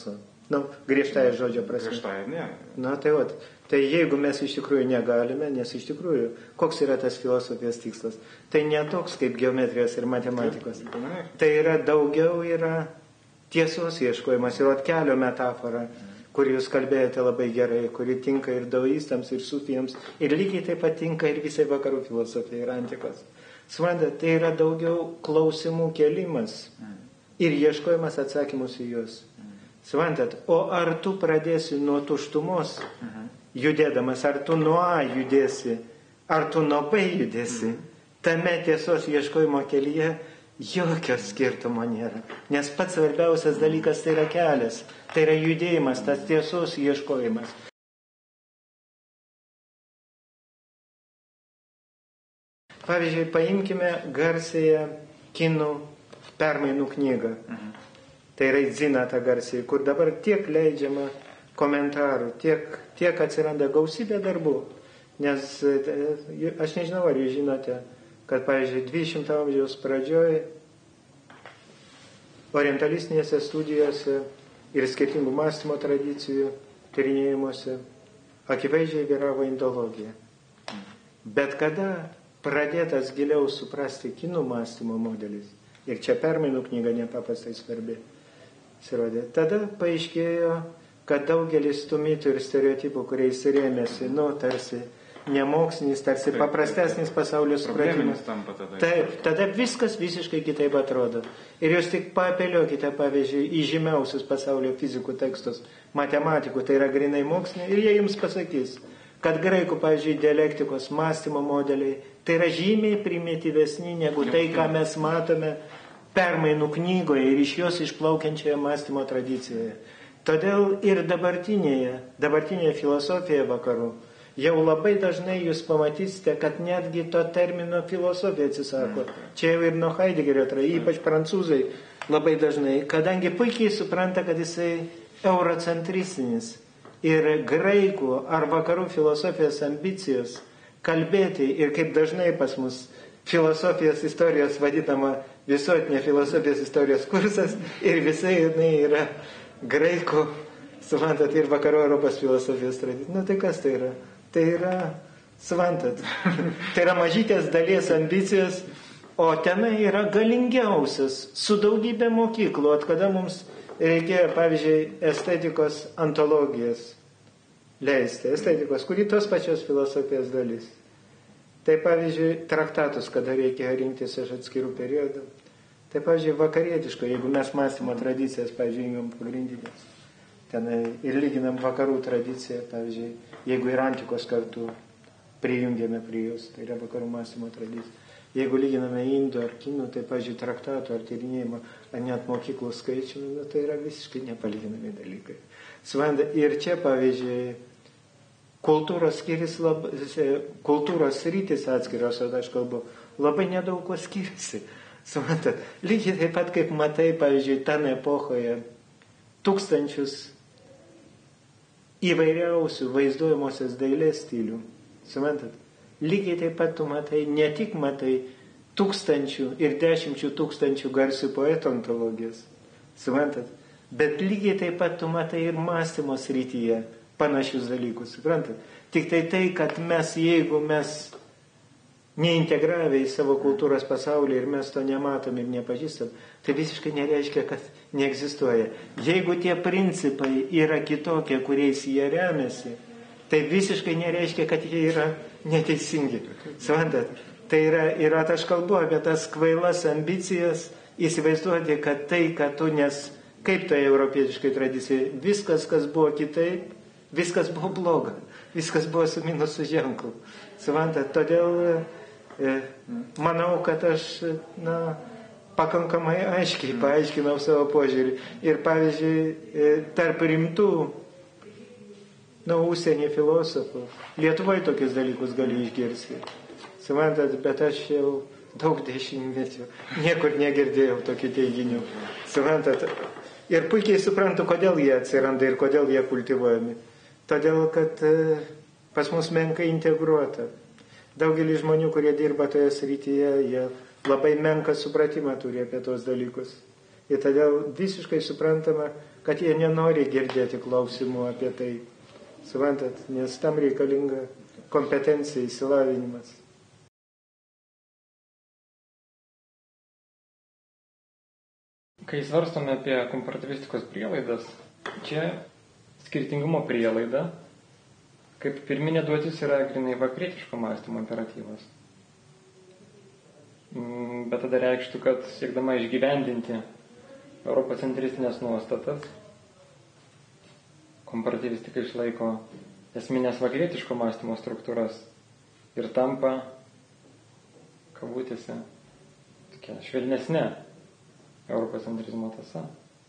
Nu, griežtąją žodžio prasme. Griežtąją, ne. Na, tai vat. Tai jeigu mes iš tikrųjų negalime, nes iš tikrųjų, koks yra tas filosofijos tikslas? Tai ne toks kaip geometrijos ir matematikos. Tai yra daugiau yra tiesos ieškojimas ir atkelio metafora, kur jūs kalbėjote labai gerai, kuri tinka ir daoistams, ir sufijams, ir lygiai taip pat tinka ir visai vakarų filosofijai ir antikos. Suprantate, tai yra daugiau klausimų kelimas ir ieškojimas atsakymus į juos. Suprantate, o ar tu pradėsi nuo tuštumos judėdamas, ar tu nuo A judėsi, ar tu nuo B judėsi, tame tiesos ieškojimo kelyje jokio skirtumo nėra. Nes pats svarbiausias dalykas tai yra kelias, tai yra judėjimas, tas tiesos ieškojimas. Pavyzdžiui, paimkime garsėją kinų permainų knygą. Tai yra Dzina ta garsiai, kur dabar tiek leidžiama komentarų, tiek, tiek atsiranda gausybė darbų. Nes aš nežinau, ar jūs žinote, kad, pavyzdžiui, dvidešimto amžiaus pradžioje orientalistinėse studijose ir skirtingų mąstymo tradicijų tyrinėjimuose akivaizdžiai vyravo indologija. Bet kada pradėtas giliau suprasti kinų mąstymo modelis, ir čia permainų knyga nepaprastai svarbi, tada paaiškėjo, kad daugelis tų mitų ir stereotipų, kuriais rėmėsi, nu, tarsi nemokslinis, tarsi taip, paprastesnis pasaulio supratimas. Taip, tada viskas visiškai kitaip atrodo. Ir jūs tik paapeliokite, pavyzdžiui, į žymiausius pasaulio fizikų tekstus, matematikų, tai yra grinai moksliniai, ir jie jums pasakys, kad graikų, pavyzdžiui, dialektikos mąstymo modeliai, tai yra žymiai primityvesni negu tai, ką mes matome permainų knygoje ir iš jos išplaukiančioje mąstymo tradicijoje. Todėl ir dabartinėje, dabartinėje filosofijoje vakarų jau labai dažnai jūs pamatysite, kad netgi to termino filosofija atsisako. Čia jau ir nuo Heideggerio, ypač prancūzai labai dažnai, kadangi puikiai supranta, kad jisai eurocentristinis ir graikų ar vakarų filosofijos ambicijos kalbėti ir kaip dažnai pas mus filosofijos istorijos vadinama visuotinė filosofijos istorijos kursas ir visai jinai yra graikų, suprantat, ir vakarų Europos filosofijos tradicija. Nu tai kas tai yra? Tai yra, suprantat, tai yra mažytės dalies ambicijos, o tenai yra galingiausias su daugybė mokyklų, at kada mums reikėjo, pavyzdžiui, estetikos antologijas leisti, estetikos, kuri tos pačios filosofijos dalis. Tai, pavyzdžiui, traktatus, kada reikėjo rinktis iš atskirų periodų. Tai, pavyzdžiui, vakarietiško, jeigu mes mąstymo tradicijas, pavyzdžiui, jungam pagrindinės, tenai ir lyginam vakarų tradiciją, pavyzdžiui, jeigu ir antikos kartu prijungiame prie jos, tai yra vakarų mąstymo tradicija. Jeigu lyginame indų ar kinų, tai, pavyzdžiui, traktatų ar tyrinėjimo, ar net mokyklų skaičiumi, nu, tai yra visiškai nepalyginami dalykai. Svanda, ir čia, pavyzdžiui, kultūros skiris, lab, kultūros rytis atskiros, o aš kalbu, labai nedaug ko skiriasi. Suprantat, lygiai taip pat, kaip matai, pavyzdžiui, ten epochoje tūkstančius įvairiausių vaizduojamosios dailės stilių. Suprantat, lygiai taip pat tu matai, ne tik matai tūkstančių ir dešimčių tūkstančių garsių poetų antologijas. Suprantat, bet lygiai taip pat tu matai ir mąstymo srityje panašius dalykus. Suprantat, tik tai tai, kad mes, jeigu mes neintegravę į savo kultūros pasaulį ir mes to nematom ir nepažįstam, tai visiškai nereiškia, kad neegzistuoja. Jeigu tie principai yra kitokie, kuriais jie remiasi, tai visiškai nereiškia, kad jie yra neteisingi. Suprantat, tai yra, ir aš kalbu apie tas kvailas ambicijas, įsivaizduoti, kad tai, kad tu, nes kaip tai europietiškai tradicijai, viskas, kas buvo kitaip, viskas buvo bloga, viskas buvo su minusų ženklu. Suprantat, todėl manau, kad aš, na, pakankamai aiškiai paaiškinau savo požiūrį. Ir, pavyzdžiui, tarp rimtų, na, užsienį filosofų, Lietuvoje tokius dalykus gali išgirsti. Suprantat, bet aš jau daug dešimtmečių niekur negirdėjau tokių teiginių. Suprantat, ir puikiai suprantu, kodėl jie atsiranda ir kodėl jie kultivuojami. Todėl, kad pas mus menkai integruota. Daugelis žmonių, kurie dirba toje srityje, jie labai menką supratimą turi apie tos dalykus. Ir todėl visiškai suprantama, kad jie nenori girdėti klausimų apie tai. Suprantat, nes tam reikalinga kompetencija, įsilavinimas. Kai svarstome apie komparativistikos prielaidas, čia skirtingumo prielaida, kaip pirminė duotis yra grynai vakarietiško mąstymo imperatyvas. Bet tada reikštų, kad siekdama išgyvendinti europocentristinės nuostatas, komparativistika išlaiko esminės vakarietiško mąstymo struktūras ir tampa, kabutėse, tokia švelnesnė europocentrizmo tąsa.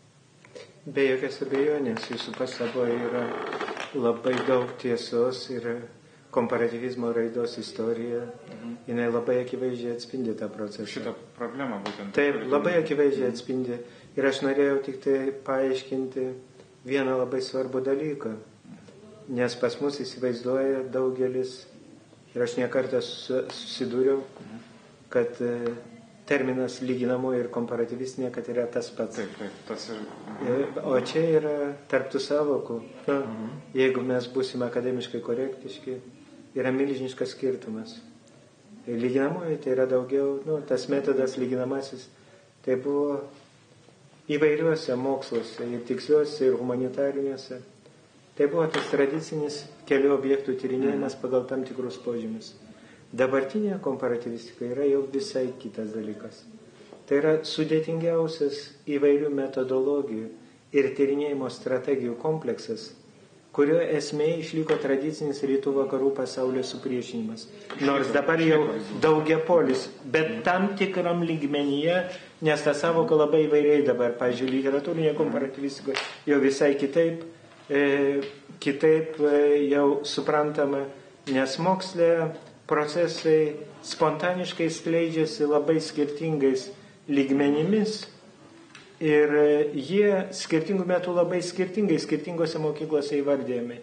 Be jokios abejonės, jūsų pastaboje yra labai daug tiesos ir komparatyvizmo raidos istorija, mhm. jinai labai akivaizdžiai atspindi tą procesą. Šitą problemą būtent. Taip, labai akivaizdžiai atspindi. Ir aš norėjau tik tai paaiškinti vieną labai svarbų dalyką, nes pas mus įsivaizduoja daugelis, ir aš nekartą susidūriau, kad terminas lyginamoji ir komparatyvistinė, kad yra tas pats. Taip, taip, tas ir... O čia yra tarptų savokų. Na, mhm. Jeigu mes būsime akademiškai korektiški, yra milžiniškas skirtumas. Lyginamoji tai yra daugiau, nu, tas metodas lyginamasis, tai buvo įvairiuose moksluose, ir tiksliuose, ir humanitariniuose. Tai buvo tas tradicinis kelių objektų tyrinėjimas pagal tam tikrus požymius. Dabartinė komparatyvistika yra jau visai kitas dalykas. Tai yra sudėtingiausias įvairių metodologijų ir tyrinėjimo strategijų kompleksas, kurio esmė išliko tradicinis rytų vakarų pasaulio supriešinimas. Nors dabar jau daugiapolis, bet tam tikram lygmenyje, nes ta savoka labai įvairiai dabar, pavyzdžiui, literatūrinė komparatyvistika jau visai kitaip, e, kitaip e, jau suprantama, nes mokslė procesai spontaniškai skleidžiasi labai skirtingais lygmenimis ir jie skirtingų metų labai skirtingai, skirtingose mokyklose įvardėjami.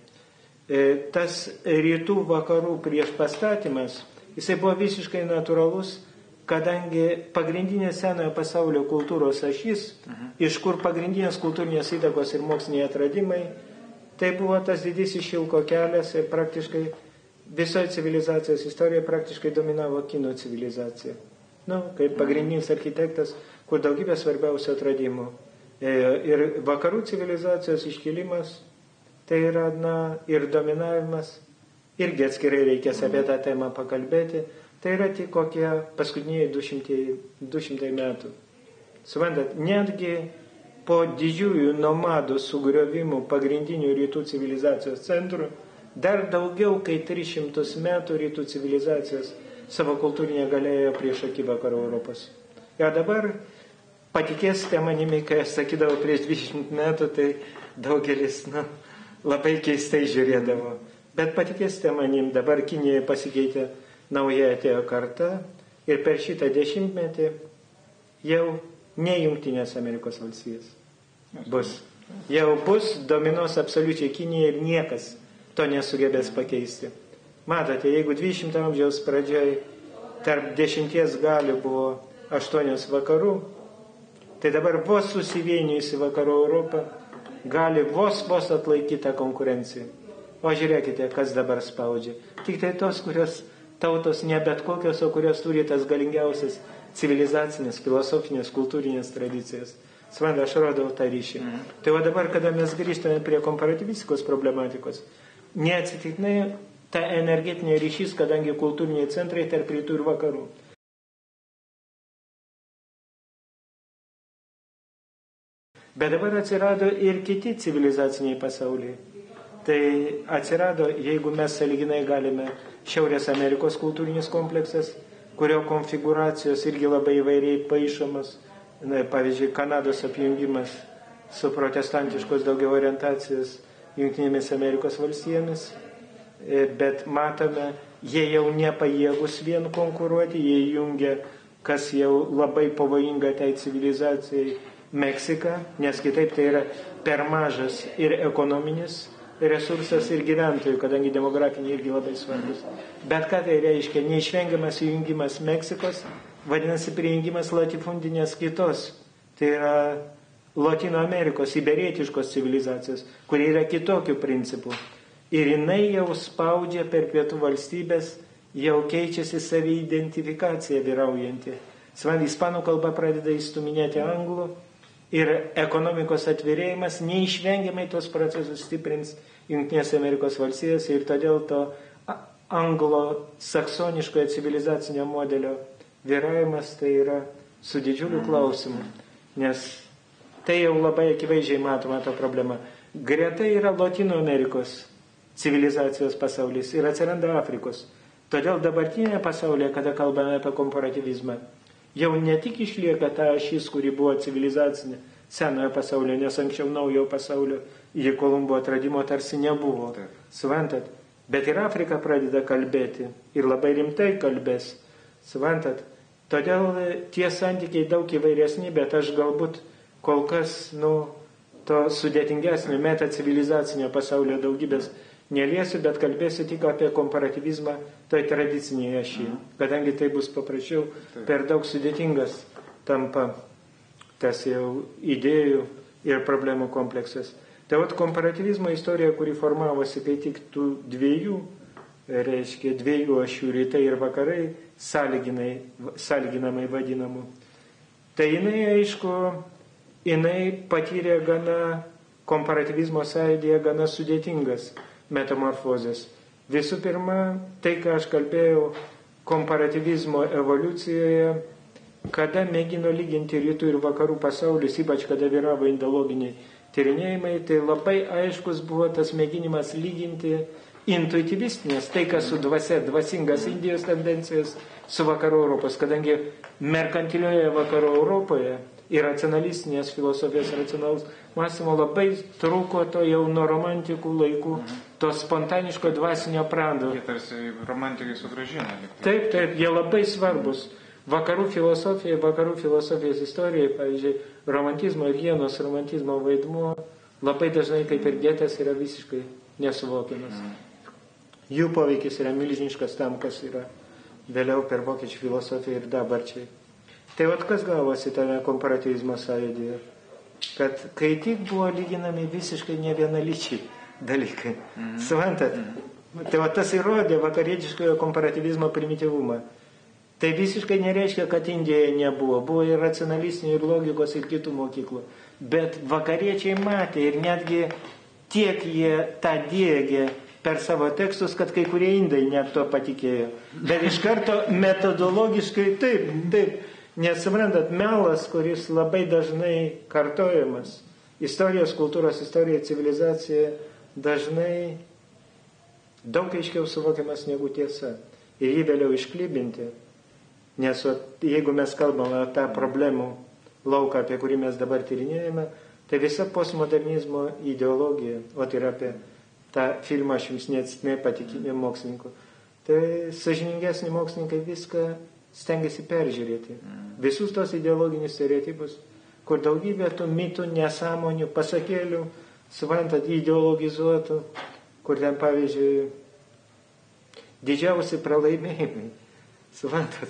Tas rytų vakarų priešpastatymas, jisai buvo visiškai natūralus, kadangi pagrindinė senojo pasaulio kultūros ašis, mhm. iš kur pagrindinės kultūrinės įtakos ir moksliniai atradimai, tai buvo tas didysis šilko kelias ir praktiškai visoje civilizacijos istorijoje praktiškai dominavo kinų civilizacija. Nu, kaip pagrindinis architektas, kur daugybė svarbiausių atradimų. Ir vakarų civilizacijos iškilimas, tai yra, na, ir dominavimas, irgi atskirai reikės apie tą temą pakalbėti, tai yra tik kokie paskutiniai du šimtai metų. Suprantat, netgi po didžiųjų nomadų sugriovimų pagrindinių rytų civilizacijos centrų, dar daugiau kaip tris šimtus metų rytų civilizacijos savo kultūrinę galėjo prieš akį vakarų Europos. Ir dabar patikėsite manimi, kai aš sakydavau prieš dvidešimt metų, tai daugelis nu, labai keistai žiūrėdavo. Bet patikėsite manim, dabar Kinijoje pasikeitė nauja atėjo karta ir per šitą dešimtmetį jau ne Jungtinės Amerikos valstijos bus. Jau bus, dominuos absoliučiai Kinija ir niekas to nesugebės pakeisti. Matote, jeigu dvidešimto amžiaus pradžioj tarp dešimties galių buvo aštuonios vakarų, tai dabar vos susivienijusi vakarų Europą gali vos vos atlaikyti tą konkurenciją. O žiūrėkite, kas dabar spaudžia. Tik tai tos, kurios tautos ne bet kokios, o kurios turi tas galingiausias civilizacinės, filosofinės, kultūrinės tradicijas. Svanda, aš rodau tą ryšį. Mhm. Tai va dabar, kada mes grįžtame prie komparatyvistikos problematikos, neatsitiktinai ta energetinė ryšys, kadangi kultūriniai centrai tarp rytų ir vakarų. Bet dabar atsirado ir kiti civilizaciniai pasauliai. Tai atsirado, jeigu mes sąlyginai galime, Šiaurės Amerikos kultūrinis kompleksas, kurio konfiguracijos irgi labai įvairiai paišomas, na, pavyzdžiui, Kanados apjungimas su protestantiškos daugiau orientacijos Jungtinėmis Amerikos valstijomis, bet matome, jie jau nepajėgus vien konkuruoti, jie jungia, kas jau labai pavojinga tai civilizacijai, Meksiką, nes kitaip tai yra per mažas ir ekonominis resursas ir gyventojų, kadangi demografiniai irgi labai svarbus. Bet ką tai reiškia? Neišvengiamas įjungimas Meksikos, vadinasi prijungimas latifundinės kitos tai yra Latino Amerikos, iberietiškos civilizacijos, kurie yra kitokių principų. Ir jinai jau spaudžia per pietų valstybės, jau keičiasi saviidentifikacija vyraujanti. Svan, ispanų kalba pradeda įstuminėti anglų ir ekonomikos atvirėjimas neišvengiamai tos procesus stiprins Jungtinės Amerikos valstijos ir todėl to anglo-saksoniškojo civilizacinio modelio vyravimas tai yra su didžiuliu klausimu, nes tai jau labai akivaizdžiai matoma ta problema. Greta yra Latino Amerikos civilizacijos pasaulis ir atsiranda Afrikos. Todėl dabartinėje pasaulyje, kada kalbame apie komparatyvizmą, jau ne tik išlieka ta ašis, kuri buvo civilizacinė senojo pasaulio, nes anksčiau naujo pasaulio iki Kolumbo atradimo tarsi nebuvo. Suvantat? Bet ir Afrika pradeda kalbėti ir labai rimtai kalbės. Suvantat? Todėl tie santykiai daug įvairesni, bet aš galbūt kol kas, nu, to sudėtingesnio metacivilizacinio pasaulio daugybės neliesiu, bet kalbėsiu tik apie komparatyvizmą toj tradicinėje ašyje, kadangi tai bus paprasčiau, per daug sudėtingas tampa tas jau idėjų ir problemų kompleksas. Tai vat komparatyvizmo istorija, kuri formavosi, kai tik tų dviejų, reiškia dviejų ašių, rytai ir vakarai, sąlyginamai vadinamų, tai jinai, aišku, jinai patyrė gana komparatyvizmo sąjūdyje gana sudėtingas metamorfozės. Visų pirma, tai, ką aš kalbėjau komparatyvizmo evoliucijoje, kada mėgino lyginti rytų ir vakarų pasaulius, ypač kada vyravo indologiniai tyrinėjimai, tai labai aiškus buvo tas mėginimas lyginti intuityvistinės, tai, kas su dvasia, dvasingas Indijos tendencijas su vakarų Europos, kadangi merkantilioje vakarų Europoje ir racionalistinės filosofijos racionalus mąstymo labai trūko to jau nuo romantikų laikų, mhm. to spontaniško dvasinio prado. Jie tarsi romantikai sugrąžina. Taip, taip, jie labai svarbus. Vakarų filosofijai, vakarų filosofijos istorijai, pavyzdžiui, romantizmo ir hienos romantizmo vaidmuo labai dažnai, kaip ir Getės, yra visiškai nesuvokiamas. Mhm. Jų poveikis yra milžiniškas tam, kas yra vėliau per vokiečių filosofiją ir dabarčiai. Tai vat kas gavosi tame komparatyvizmo sąjūdyje? Kad kai tik buvo lyginami visiškai nevienalyčiai dalykai. Mm-hmm. Suvantat? Mm-hmm. Tai vat tas įrodė vakarietiškojo komparatyvizmo primityvumą. Tai visiškai nereiškia, kad Indijoje nebuvo. Buvo ir racionalistinių, ir logikos, ir kitų mokyklų. Bet vakariečiai matė ir netgi tiek jie tą diegė per savo tekstus, kad kai kurie indai net to patikėjo. Bet iš karto metodologiškai taip, taip. Nes, suprantat, melas, kuris labai dažnai kartojamas, istorijos, kultūros istorija, civilizacija, dažnai daug aiškiau suvokiamas negu tiesa. Ir jį vėliau išklibinti. Nes jeigu mes kalbame apie tą problemų lauką, apie kurį mes dabar tyrinėjame, tai visa postmodernizmo ideologija, o tai yra apie tą filmą aš jums neatsitiktinai patikinė mokslininkų, tai sąžiningesni mokslininkai viską stengiasi peržiūrėti. Visus tos ideologinius stereotipus, kur daugybė tų mitų, nesąmonių, pasakėlių, suprantat, ideologizuotų, kur ten, pavyzdžiui, didžiausi pralaimėjimai, suprantat,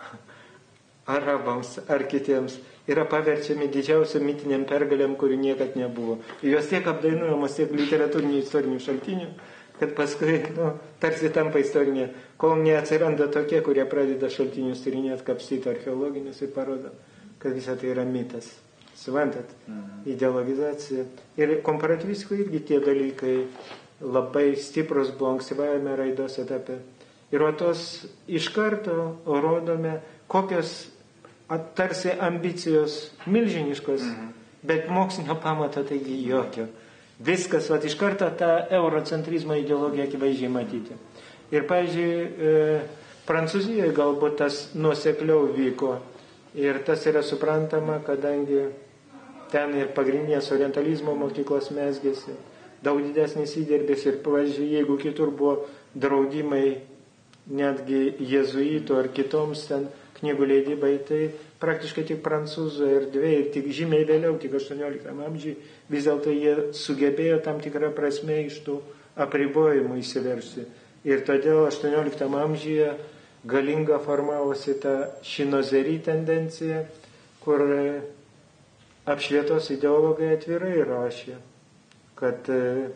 arabams ar kitiems, yra paverčiami didžiausiam mitiniam pergalėm, kurių niekad nebuvo. Jos tiek apdainuojamos, tiek literatūrinių istorinių šaltinių, kad paskui, nu, tarsi tampa istorinė, kol neatsiranda tokie, kurie pradeda šaltinius tyrinėti, kapstyti archeologinius ir parodo, kad visa tai yra mitas. Suvantat, mhm. ideologizacija. Ir komparatyvistikų irgi tie dalykai labai stiprus buvo ankstyvajame raidos etape. Ir o tos iš karto rodome, kokios tarsi ambicijos milžiniškos, mhm. bet mokslinio pamato taigi jokio. Viskas, vat, iš karto tą eurocentrizmo ideologiją akivaizdžiai matyti. Ir, pavyzdžiui, e, Prancūzijoje galbūt tas nuosekliau vyko. Ir tas yra suprantama, kadangi ten ir pagrindinės orientalizmo mokyklos mesgėsi, daug didesnis įdirbis. Ir, pavyzdžiui, jeigu kitur buvo draudimai netgi jėzuitų ar kitoms ten knygų leidybai, tai praktiškai tik prancūzų erdvė ir tik žymiai vėliau, tik aštuonioliktam amžiui, vis dėlto jie sugebėjo tam tikrą prasme iš tų apribojimų įsiversti. Ir todėl aštuonioliktam amžiuje galinga formavosi ta šinozeri tendencija, kur apšvietos ideologai atvirai rašė, kad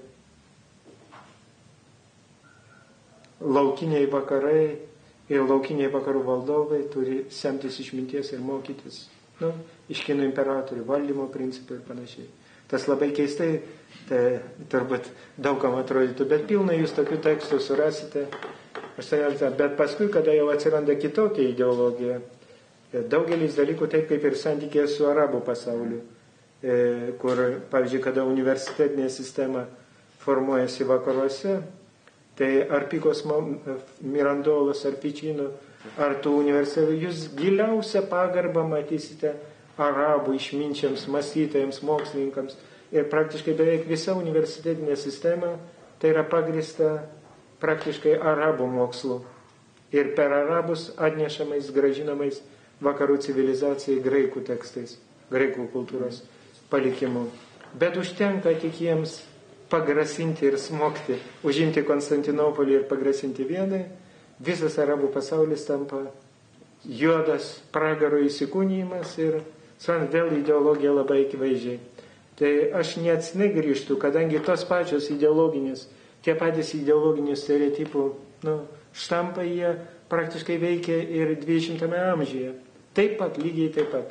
laukiniai vakarai ir laukiniai vakarų valdovai turi semtis išminties ir mokytis, nu, iš kinų imperatorių, valdymo principų ir panašiai. Tas labai keistai, tai turbūt daugam atrodytų, bet pilnai jūs tokių tekstų surasite. Bet paskui, kada jau atsiranda kitokia ideologija, daugelis dalykų taip kaip ir santykė su arabų pasauliu, kur, pavyzdžiui, kada universitetinė sistema formuojasi vakaruose, tai ar Pikos Mirandolos, ar Pičino, ar tų universitetų, jūs giliausią pagarbą matysite arabų išminčiams, mąstytojams, mokslininkams. Ir praktiškai beveik visa universitetinė sistema tai yra pagrįsta praktiškai arabų mokslu. Ir per arabus atnešamais, gražinamais vakarų civilizacijai graikų tekstais, graikų kultūros palikimu. Bet užtenka tik jiems pagrasinti ir smogti, užimti Konstantinopolį ir pagrasinti vienai, visas arabų pasaulis tampa juodas pragaro įsikūnijimas ir svant vėl ideologija labai akivaizdžiai. Tai aš neatsinai grįžtu, kadangi tos pačios ideologinės, tie patys ideologinių stereotipų nu, štampai jie praktiškai veikia ir dvidešimtame amžiuje. Taip pat, lygiai taip pat.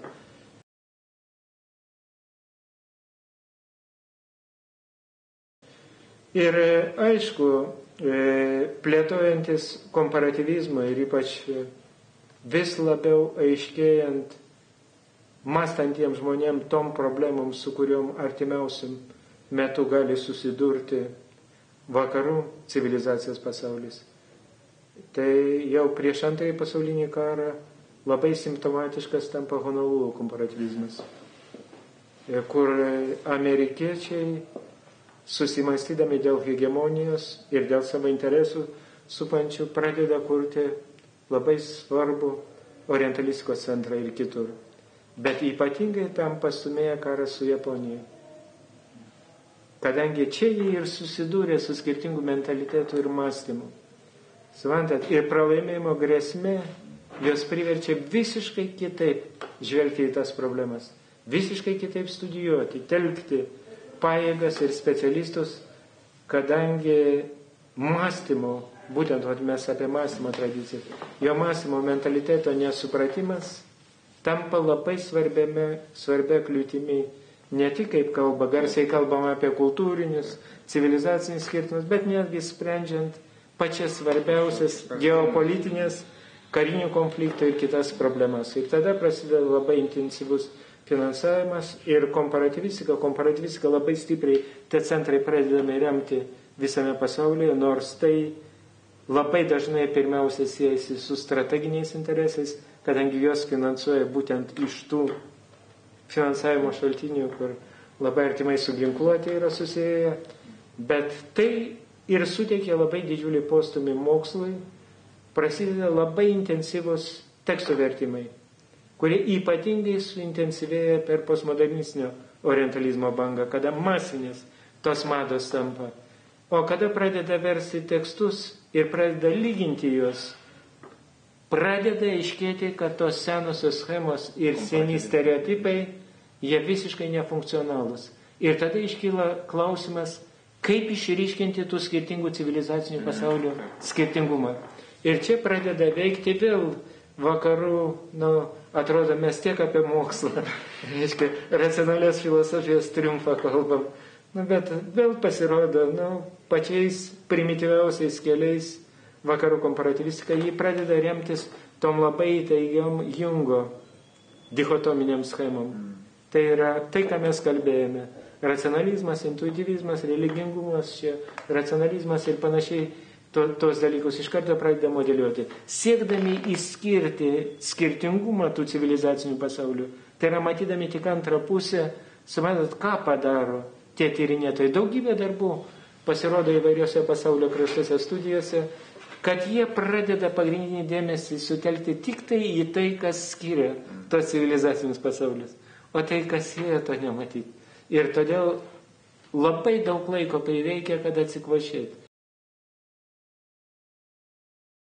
Ir aišku, plėtojantis komparatyvizmą ir ypač vis labiau aiškėjant mąstantiems žmonėms tom problemom, su kuriuom artimiausiam metu gali susidurti vakarų civilizacijos pasaulis. Tai jau prieš antrąjį pasaulinį karą labai simptomatiškas tampa Honolulu komparatyvizmas, kur amerikiečiai susimastydami dėl hegemonijos ir dėl savo interesų supančių pradeda kurti labai svarbu orientalistikos centrą ir kitur. Bet ypatingai tam pastumėja karas su Japonija. Kadangi čia jie ir susidūrė su skirtingų mentalitetų ir mąstymų. Suprantat, ir pralaimėjimo grėsmė jos priverčia visiškai kitaip žvelgti į tas problemas. Visiškai kitaip studijuoti, telkti pajėgas ir specialistus, kadangi mąstymo, būtent mes apie mąstymo tradiciją, jo mąstymo mentaliteto nesupratimas tampa labai svarbiame, svarbia kliūtimi, ne tik kaip kalba, garsiai kalbama apie kultūrinius, civilizacinius skirtumus, bet netgi sprendžiant pačias svarbiausias geopolitinės, karinių konfliktų ir kitas problemas. Ir tada prasideda labai intensyvus finansavimas ir komparatyvistika. Komparatyvistika labai stipriai tie centrai pradedame remti visame pasaulyje, nors tai labai dažnai pirmiausia siejasi su strateginiais interesais, kadangi jos finansuoja būtent iš tų finansavimo šaltinių, kur labai artimai su ginkluotė yra susiję. Bet tai ir suteikia labai didžiulį postumį mokslui, prasideda labai intensyvus tekstų vertimai, kurie ypatingai suintensyvėja per postmodernistinio orientalizmo bangą, kada masinės tos mados tampa. O kada pradeda versti tekstus ir pradeda lyginti juos, pradeda aiškėti, kad tos senosios schemos ir seni stereotipai, jie visiškai nefunkcionalūs. Ir tada iškyla klausimas, kaip išryškinti tų skirtingų civilizacinių pasaulio skirtingumą. Ir čia pradeda veikti vėl vakarų, nu, atrodo, mes tiek apie mokslą, reiškia, racionalios filosofijos triumfą kalbam. Nu, bet vėl pasirodo, nu, pačiais primityviausiais keliais vakarų komparatyvistika, jį pradeda remtis tom labai teigiam Jungo dichotominiam schemom. Tai yra tai, ką mes kalbėjome. Racionalizmas, intuityvizmas, religingumas, čia, racionalizmas ir panašiai, to, tos dalykus iš karto pradeda modeliuoti. Siekdami išskirti skirtingumą tų civilizacinių pasaulių, tai yra matydami tik antrą pusę, suprantat, ką padaro tie tyrinėtojai. Daugybė darbų pasirodo įvairiose pasaulio kraštuose studijose, kad jie pradeda pagrindinį dėmesį sutelkti tik tai į tai, kas skiria tos civilizacinius pasaulius. O tai, kas jie, to nematyti. Ir todėl labai daug laiko prireikia, kad atsikvošėti.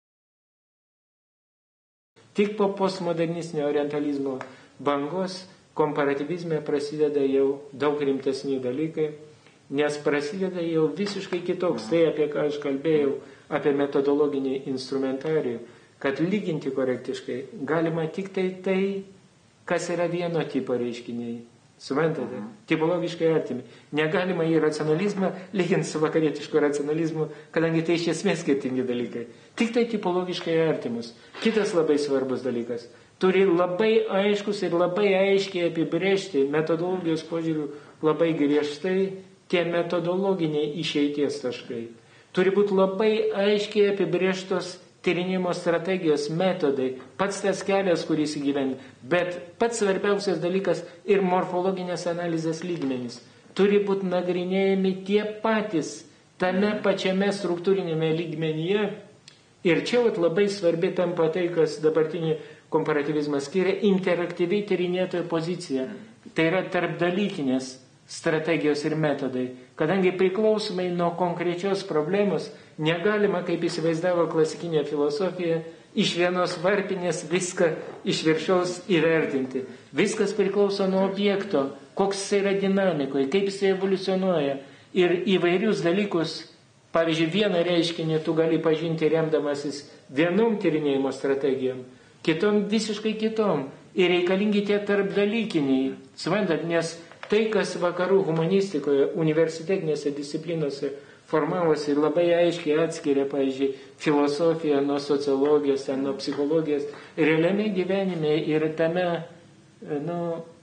Tik po postmodernistinio orientalizmo bangos komparatyvizme prasideda jau daug rimtesni dalykai, nes prasideda jau visiškai kitoks, tai apie ką aš kalbėjau, apie metodologinį instrumentarijų, kad lyginti korektiškai galima tik tai tai, kas yra vieno tipo reiškiniai. Suprantate? Tipologiškai artimi. Negalima į racionalizmą lyginti su vakarietišku racionalizmu, kadangi tai iš esmės skirtingi dalykai. Tik tai tipologiškai artimus. Kitas labai svarbus dalykas. Turi labai aiškus ir labai aiškiai apibrėžti metodologijos požiūrių labai griežtai tie metodologiniai išeities taškai. Turi būti labai aiškiai apibrėžtos tyrinimo strategijos, metodai, pats tas kelias, kuris įgyvendina, bet pats svarbiausias dalykas ir morfologinės analizės lygmenys. Turi būti nagrinėjami tie patys tame pačiame struktūrinėme lygmenyje. Ir čia vat, labai svarbi tampa tai, kas dabartinį komparatyvizmą skiria, interaktyviai tyrinėtojo pozicija. Tai yra tarpdalykinės strategijos ir metodai. Kadangi priklausomai nuo konkrečios problemos negalima, kaip įsivaizdavo klasikinė filosofija, iš vienos varpinės viską iš viršaus įvertinti. Viskas priklauso nuo objekto, koks jis yra dinamikoje, kaip jis evoliucionuoja. Ir įvairius dalykus, pavyzdžiui, vieną reiškinį tu gali pažinti remdamasis vienom tyrinėjimo strategijom, kitom visiškai kitom. Ir reikalingi tie tarpdalykiniai. Suprantat, nes tai, kas vakarų humanistikoje, universitetinėse disciplinose formavosi, labai aiškiai atskiria, pavyzdžiui, filosofiją nuo sociologijos, nuo psichologijos, realiame gyvenime ir tame nu,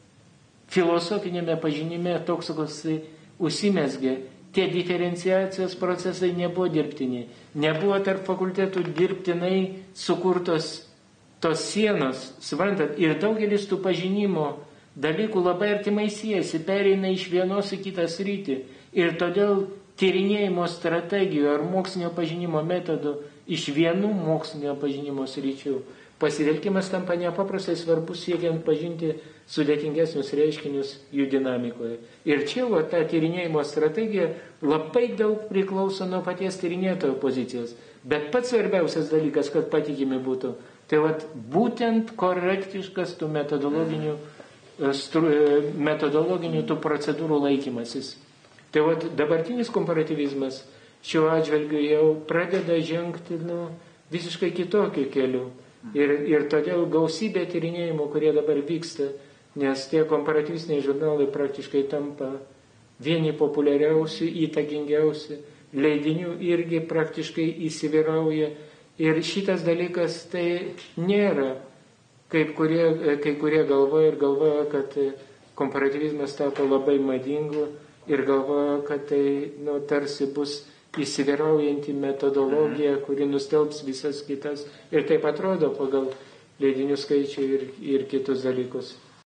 filosofinėme pažinime toks, koks užsimesgė. Tie diferenciacijos procesai nebuvo dirbtiniai. Nebuvo tarp fakultetų dirbtinai sukurtos tos sienos, suprantat, ir daugelis tų pažinimo dalykų labai artimai siejasi, pereina iš vienos į kitą sritį. Ir todėl tyrinėjimo strategijų ar mokslinio pažinimo metodų iš vienų mokslinio pažinimo sričių pasitelkimas tampa nepaprastai svarbus siekiant pažinti sudėtingesnius reiškinius jų dinamikoje. Ir čia va, ta tyrinėjimo strategija labai daug priklauso nuo paties tyrinėtojo pozicijos. Bet pats svarbiausias dalykas, kad patikimi būtų, tai va, būtent korektiškas tų metodologinių metodologinių tų procedūrų laikymasis. Tai va, dabartinis komparatyvizmas šiuo atžvelgiu jau pradeda žengti nu, visiškai kitokiu keliu. Ir, ir todėl gausybė tyrinėjimų, kurie dabar vyksta, nes tie komparatyvistiniai žurnalai praktiškai tampa vieni populiariausių, įtakingiausių, leidinių irgi praktiškai įsivyrauja. Ir šitas dalykas tai nėra. Kaip kurie, kai kurie galvoja ir galvoja, kad komparatyvizmas tapo labai madingu ir galvoja, kad tai nu, tarsi bus įsivyraujanti metodologija, kuri nustelbs visas kitas. Ir taip atrodo pagal leidinių skaičių ir, ir kitus dalykus.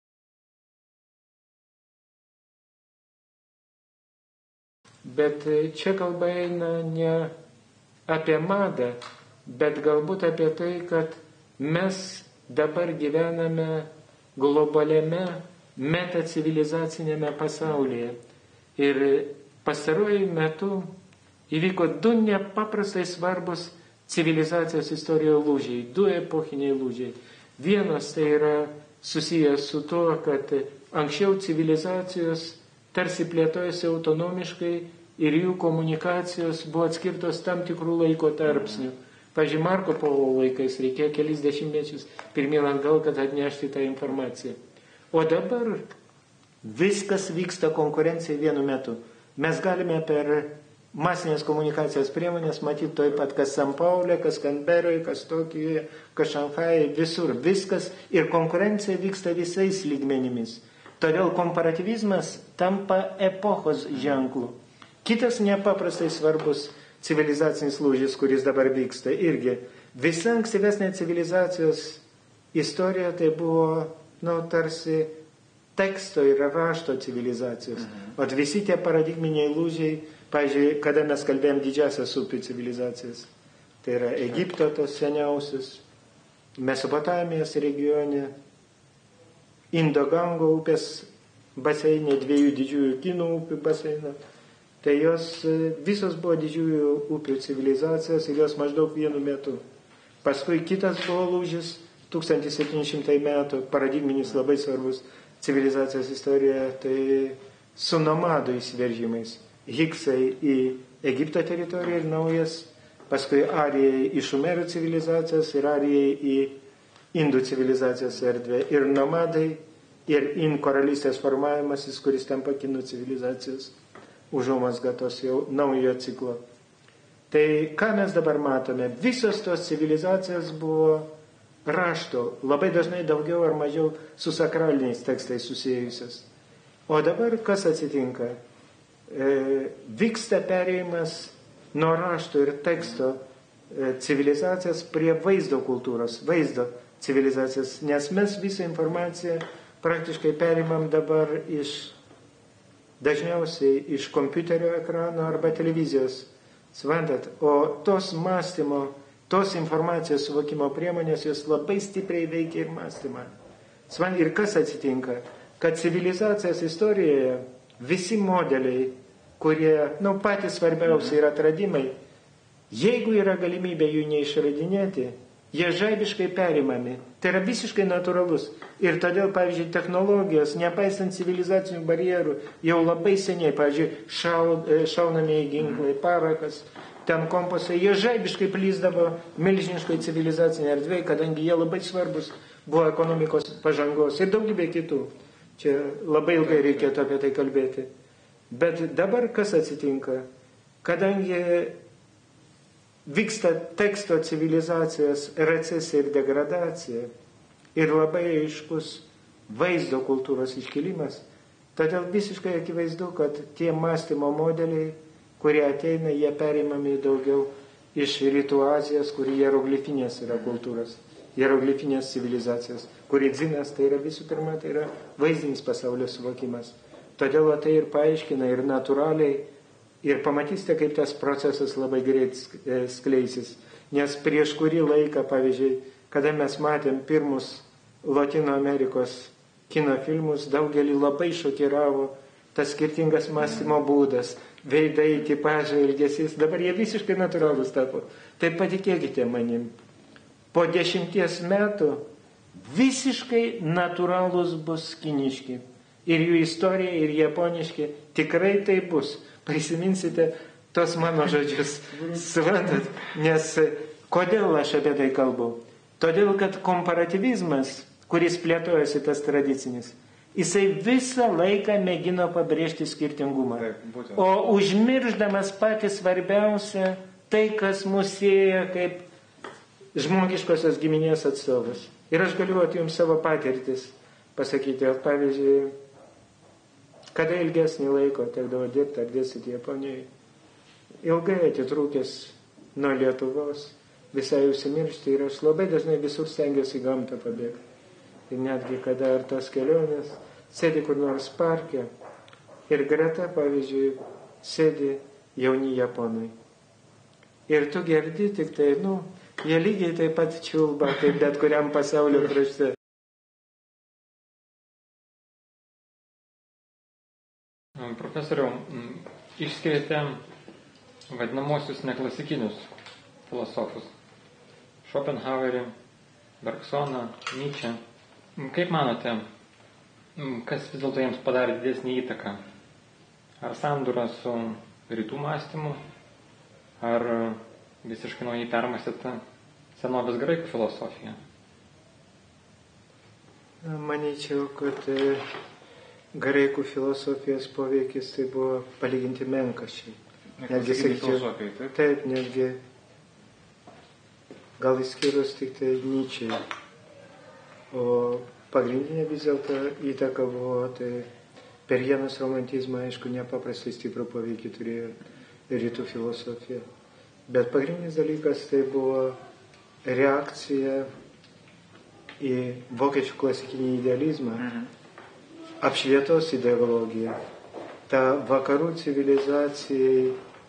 Bet čia kalba eina ne apie madą, bet galbūt apie tai, kad mes dabar gyvename globaliame metacivilizacinėme pasaulyje. Ir pastaruoju metu įvyko du nepaprastai svarbus civilizacijos istorijoje lūžiai, du epochiniai lūžiai. Vienas tai yra susijęs su tuo, kad anksčiau civilizacijos tarsi plėtojasi autonomiškai ir jų komunikacijos buvo atskirtos tam tikrų laiko tarpsnių. Pavyzdžiui, Marko Polo laikais reikėjo kelis dešimtmečius pirmyn atgal, kad atnešti tą informaciją. O dabar viskas vyksta konkurencijai vienu metu. Mes galime per masinės komunikacijos priemonės matyti toj pat, kas San Paule, kas Kanberoje, kas Tokijoje, kas Šanchaje, visur. Viskas ir konkurencija vyksta visais lygmenimis. Todėl komparatyvizmas tampa epochos ženklu. Kitas nepaprastai svarbus civilizacinis lūžis, kuris dabar vyksta irgi. Visa ankstyvesnė civilizacijos istorija tai buvo, nu, tarsi teksto ir rašto civilizacijos. Mhm. O visi tie paradigminiai lūžiai, pavyzdžiui, kada mes kalbėjom didžiasias upių civilizacijas, tai yra Egipto tos seniausius, Mesopotamijos regione, Indo-Gango upės baseinė, dviejų didžiųjų kinų upių baseinė. Tai jos visos buvo didžiųjų upių civilizacijos ir jos maždaug vienu metu. Paskui kitas buvo lūžis, tūkstantis septyni šimtai metų, paradigminis labai svarbus civilizacijos istorija tai su nomadų įsiveržimais. Hiksai į Egipto teritoriją ir naujas, paskui arijai į šumerų civilizacijas ir arijai į indų civilizacijos erdvę. Ir nomadai, ir in karalystės formavimasis, kuris tampa kinų civilizacijos užuomazga tos jau naujo ciklo. Tai ką mes dabar matome? Visos tos civilizacijos buvo rašto, labai dažnai daugiau ar mažiau su sakraliniais tekstais susijusios. O dabar kas atsitinka? E, vyksta perėjimas nuo rašto ir teksto e, civilizacijas prie vaizdo kultūros, vaizdo civilizacijas, nes mes visą informaciją praktiškai perimam dabar iš, dažniausiai iš kompiuterio ekrano arba televizijos. Svantat, o tos mąstymo, tos informacijos suvokimo priemonės, jos labai stipriai veikia ir mąstymą. Svantat, ir kas atsitinka? Kad civilizacijos istorijoje visi modeliai, kurie, nu, patys svarbiausi yra atradimai, jeigu yra galimybė jų neišradinėti, jie žaibiškai perimami. Tai yra visiškai natūralus. Ir todėl, pavyzdžiui, technologijos, nepaisant civilizacinių barjerų, jau labai seniai, pavyzdžiui, šau, šaunamieji ginklai, parakas, ten kompasai, jie žaibiškai plyzdavo milžiniškai civilizaciniai erdvėj, kadangi jie labai svarbus buvo ekonomikos pažangos ir daugybė kitų. Čia labai ilgai reikėtų apie tai kalbėti. Bet dabar kas atsitinka? Kadangi vyksta teksto civilizacijos recesija ir degradacija ir labai aiškus vaizdo kultūros iškilimas, todėl visiškai akivaizdu, kad tie mąstymo modeliai, kurie ateina, jie perimami daugiau iš Rytų Azijos, kur hieroglifinės yra kultūros, hieroglifinės civilizacijos, kur dzinas tai yra visų pirma, tai yra vaizdinis pasaulio suvokimas. Todėl tai ir paaiškina ir natūraliai. Ir pamatysite, kaip tas procesas labai greit skleisis. Nes prieš kurį laiką, pavyzdžiui, kada mes matėm pirmus Latino Amerikos kino filmus, daugelį labai šokiravo tas skirtingas mąstymo būdas, veidai, tipažai, ilgesys. Dabar jie visiškai natūralūs tapo. Tai patikėkite manim. Po dešimties metų visiškai natūralūs bus kiniški. Ir jų istorija, ir japoniški. Tikrai tai bus. Prisiminsite tos mano žodžius, suprantat, nes kodėl aš apie tai kalbu? Todėl, kad komparatyvizmas, kuris plėtojasi tas tradicinis, jisai visą laiką mėgino pabrėžti skirtingumą. O užmirždamas patį svarbiausia, tai, kas mus sieja kaip žmogiškosios giminės atstovas. Ir aš galiu jums savo patirtis pasakyti, pavyzdžiui, kada ilgesnį laiko tekdavo dirbti ar dėstyti Japonijoje, ilgai atitrūkęs nuo Lietuvos, visai užsimiršti ir aš labai dažnai visur stengiuosi gamtą pabėgti. Ir netgi kada ar tos kelionės, sėdi kur nors parke ir greta, pavyzdžiui, sėdi jauni japonai. Ir tu girdi tik tai, nu, jie lygiai taip pat čiulba, kaip bet kuriam pasaulio krašte. Profesoriau, išskiriate vadinamosius neklasikinius filosofus. Schopenhauerį, Bergsoną, Nyčę. Kaip manote, kas vis dėlto jiems padarė didesnį įtaką? Ar sandūra su rytų mąstymu, ar visiškai naujai permąstyta senovės graikų filosofija? Manyčiau, kad graikų filosofijos poveikis tai buvo palyginti menkas šiai. Netgi sakyčiau, taip? Taip, netgi gal įskyrus tik tai Nyčei. O pagrindinė vis dėlto įtaka buvo, tai per vienas romantizmą, aišku, nepaprastai stiprų poveikį turėjo rytų filosofija. Bet pagrindinis dalykas tai buvo reakcija į vokiečių klasikinį idealizmą, mhm. apšvietos ideologiją. Ta vakarų civilizacijai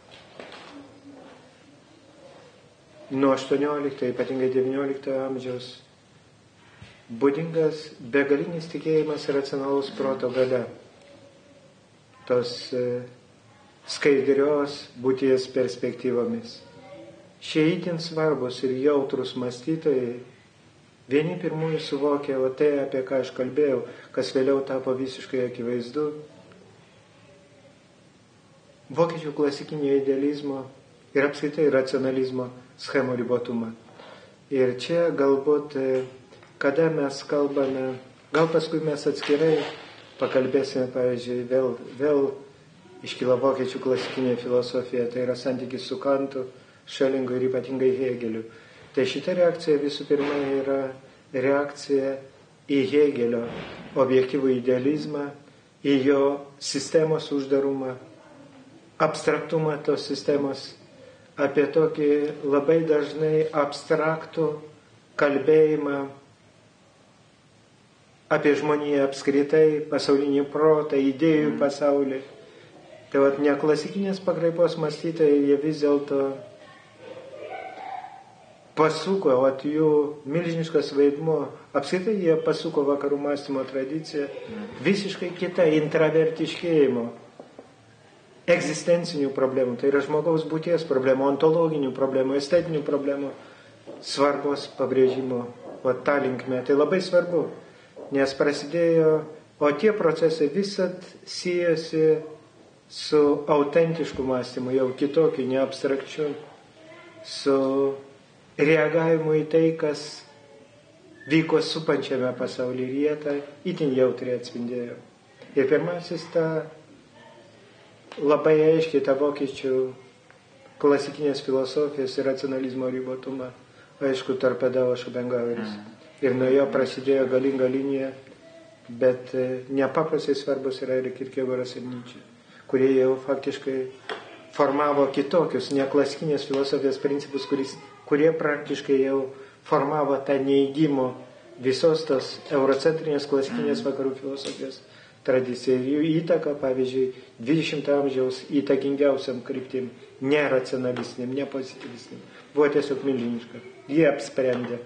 nuo aštuoniolikto, ypatingai devyniolikto amžiaus būdingas begalinis tikėjimas racionalaus proto galia. Tos e, skaidrios būties perspektyvomis. Šie itin svarbus ir jautrus mąstytojai Vieni pirmųjų suvokė, o tai, apie ką aš kalbėjau, kas vėliau tapo visiškai akivaizdu. Vokiečių klasikinio idealizmo ir apskritai racionalizmo schemų ribotumą. Ir čia galbūt, kada mes kalbame, gal paskui mes atskirai pakalbėsime, pavyzdžiui, vėl, vėl iškyla vokiečių klasikinė filosofija, tai yra santykis su Kantu, Šelingu ir ypatingai Hegeliu. Tai šita reakcija visų pirma yra reakcija į Hegelio objektyvų idealizmą, į jo sistemos uždarumą, abstraktumą tos sistemos, apie tokį labai dažnai abstraktų kalbėjimą apie žmoniją apskritai, pasaulinį protą, idėjų mm. pasaulį. Tai vat neklasikinės pakraipos mąstytojai, jie vis dėlto pasuko, vat jų milžiniškas vaidmuo, apskritai jie pasuko vakarų mąstymo tradiciją visiškai kitą intravertiškėjimo, egzistencinių problemų, tai yra žmogaus būties problemų, ontologinių problemų, estetinių problemų svarbos pabrėžimo, vat tą linkmę. Tai labai svarbu, nes prasidėjo, o tie procesai visat siejasi su autentišku mąstymu, jau kitokiu, neabstrakčiu, su reagavimu į tai, kas vyko supančiame pasaulyje, ir jie tą itin jautriai atspindėjo. Ir pirmasis tą labai aiškiai tą vokiečių klasikinės filosofijos ir racionalizmo ribotumą, aišku, torpedavo Šopenhaueris. Ir nuo jo prasidėjo galinga linija, bet nepaprastai svarbus yra ir Kierkegaras ir Nyčė, kurie jau faktiškai formavo kitokius neklasikinės filosofijos principus, kuris, kurie praktiškai jau formavo tą neigimo visos tos eurocentrinės klasikinės vakarų filosofijos tradiciją. Ir jų įtaka, pavyzdžiui, dvidešimto amžiaus įtakingiausiam kryptim, ne racionalistiniam, ne pozityvistiniam, buvo tiesiog milžiniška. Jie apsprendė,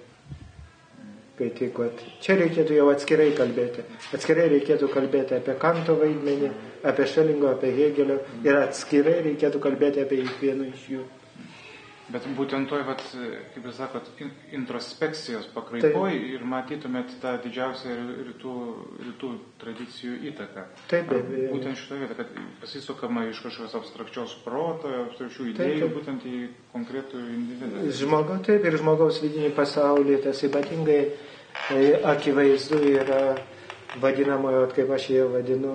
kai tik, čia reikėtų jau atskirai kalbėti. Atskirai reikėtų kalbėti apie Kanto vaidmenį, apie Šelingo, apie Hegelio, ir atskirai reikėtų kalbėti apie kiekvieną iš jų. Bet būtent toj, vat, kaip jūs sakot, introspekcijos pakraipoj ir matytumėt tą didžiausią rytų, rytų tradicijų įtaką. Taip, be abejo. Būtent šitoje vietoje, kad pasisukama iš kažkokios abstrakčios proto, abstrakčių idėjų, taip, būtent į konkretų individą. Žmogaus, taip, ir žmogaus vidinį pasaulį, tas ypatingai akivaizdu yra vadinamojo, kaip aš jau vadinu,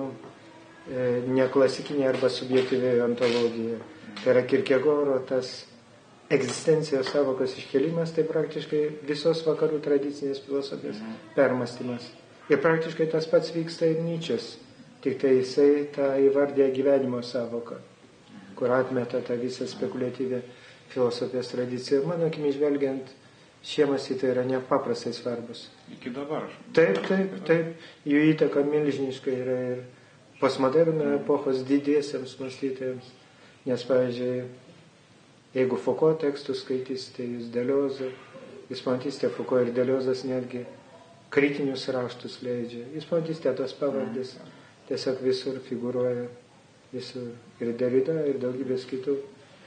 neklasikinė arba subjektyvioji ontologija. Tai yra Kierkegoro tas egzistencijos savokos iškelimas, tai praktiškai visos vakarų tradicinės filosofijos permastymas. Ir praktiškai tas pats vyksta ir Nyčės, tik tai jisai tą įvardė gyvenimo savoką, kur atmeta tą visą spekuliatyvę filosofijos tradiciją. Mano akimi žvelgiant, šie mąstytojai yra nepaprastai svarbus. Iki dabar. Taip, taip, taip. Jų įtaka milžiniška yra ir postmoderno epochos didiesiems mąstytojams. Nes, pavyzdžiui, jeigu Foucault tekstus skaitysite, jūs Deliozą, jūs matysite, Foucault ir Deliozas netgi kritinius raštus leidžia. Jūs matysite tos pavardės, tiesiog visur figūruoja, visur ir Derrida, ir daugybės kitų,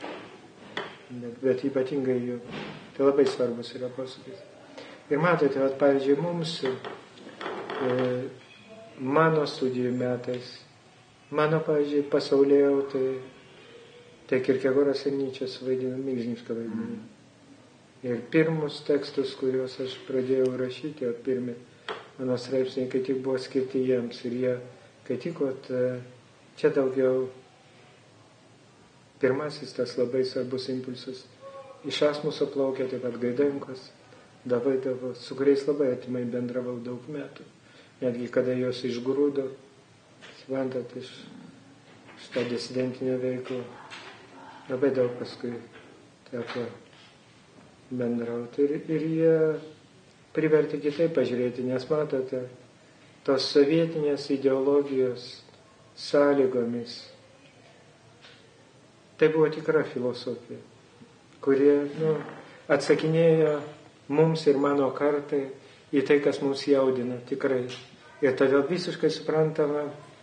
bet, bet ypatingai jų. Tai labai svarbus yra posūkis. Ir matote, vat, pavyzdžiui, mums e, mano studijų metais, mano, pavyzdžiui, pasaulėjau, tai Tai Kierkegoras ir Nyčė suvaidino milžinišką vaidmenį. Ir pirmus tekstus, kuriuos aš pradėjau rašyti, o pirmi mano straipsniai, kai tik buvo skirti jiems. Ir jie, kai tik, ot, čia daugiau pirmasis tas labai svarbus impulsas. Iš Asmuso plaukė taip pat Gaidenkos, Davidavo, su kuriais labai atimai bendravau daug metų. Netgi kada jos išgrūdo, suprantat, iš šitą disidentinę veiklą. Labai daug paskui teko bendrauti. Ir, ir jie privertė kitaip pažiūrėti, nes matote, tos sovietinės ideologijos sąlygomis. Tai buvo tikra filosofija, kurie nu, atsakinėjo mums ir mano kartai į tai, kas mums jaudina tikrai. Ir todėl visiškai suprantama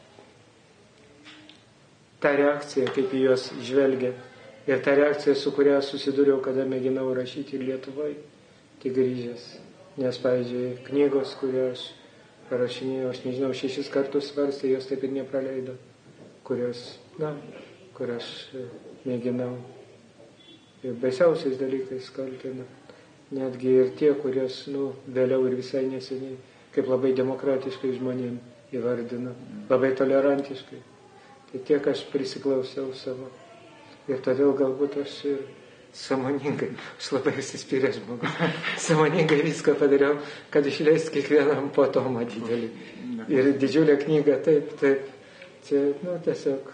ta reakcija, kaip į juos žvelgia. Ir ta reakcija, su kuria susidūriau, kada mėginau rašyti ir Lietuvai, tik grįžęs. Nes, pavyzdžiui, knygos, kurios parašinėjau, aš nežinau, šešis kartus svarstė, jos taip ir nepraleido, kurios, na, kur aš mėginau ir baisiausiais dalykais kaltina. Netgi ir tie, kurios, nu, vėliau ir visai neseniai, kaip labai demokratiškai žmonėm įvardino, labai tolerantiškai. Tai tiek aš prisiklausiau savo. Ir todėl galbūt aš ir sąmoningai, aš labai užsispyręs žmogus, sąmoningai viską padariau, kad išleist kiekvienam po tomą didelį. Ir didžiulę knygą, taip, taip. Čia, nu, tiesiog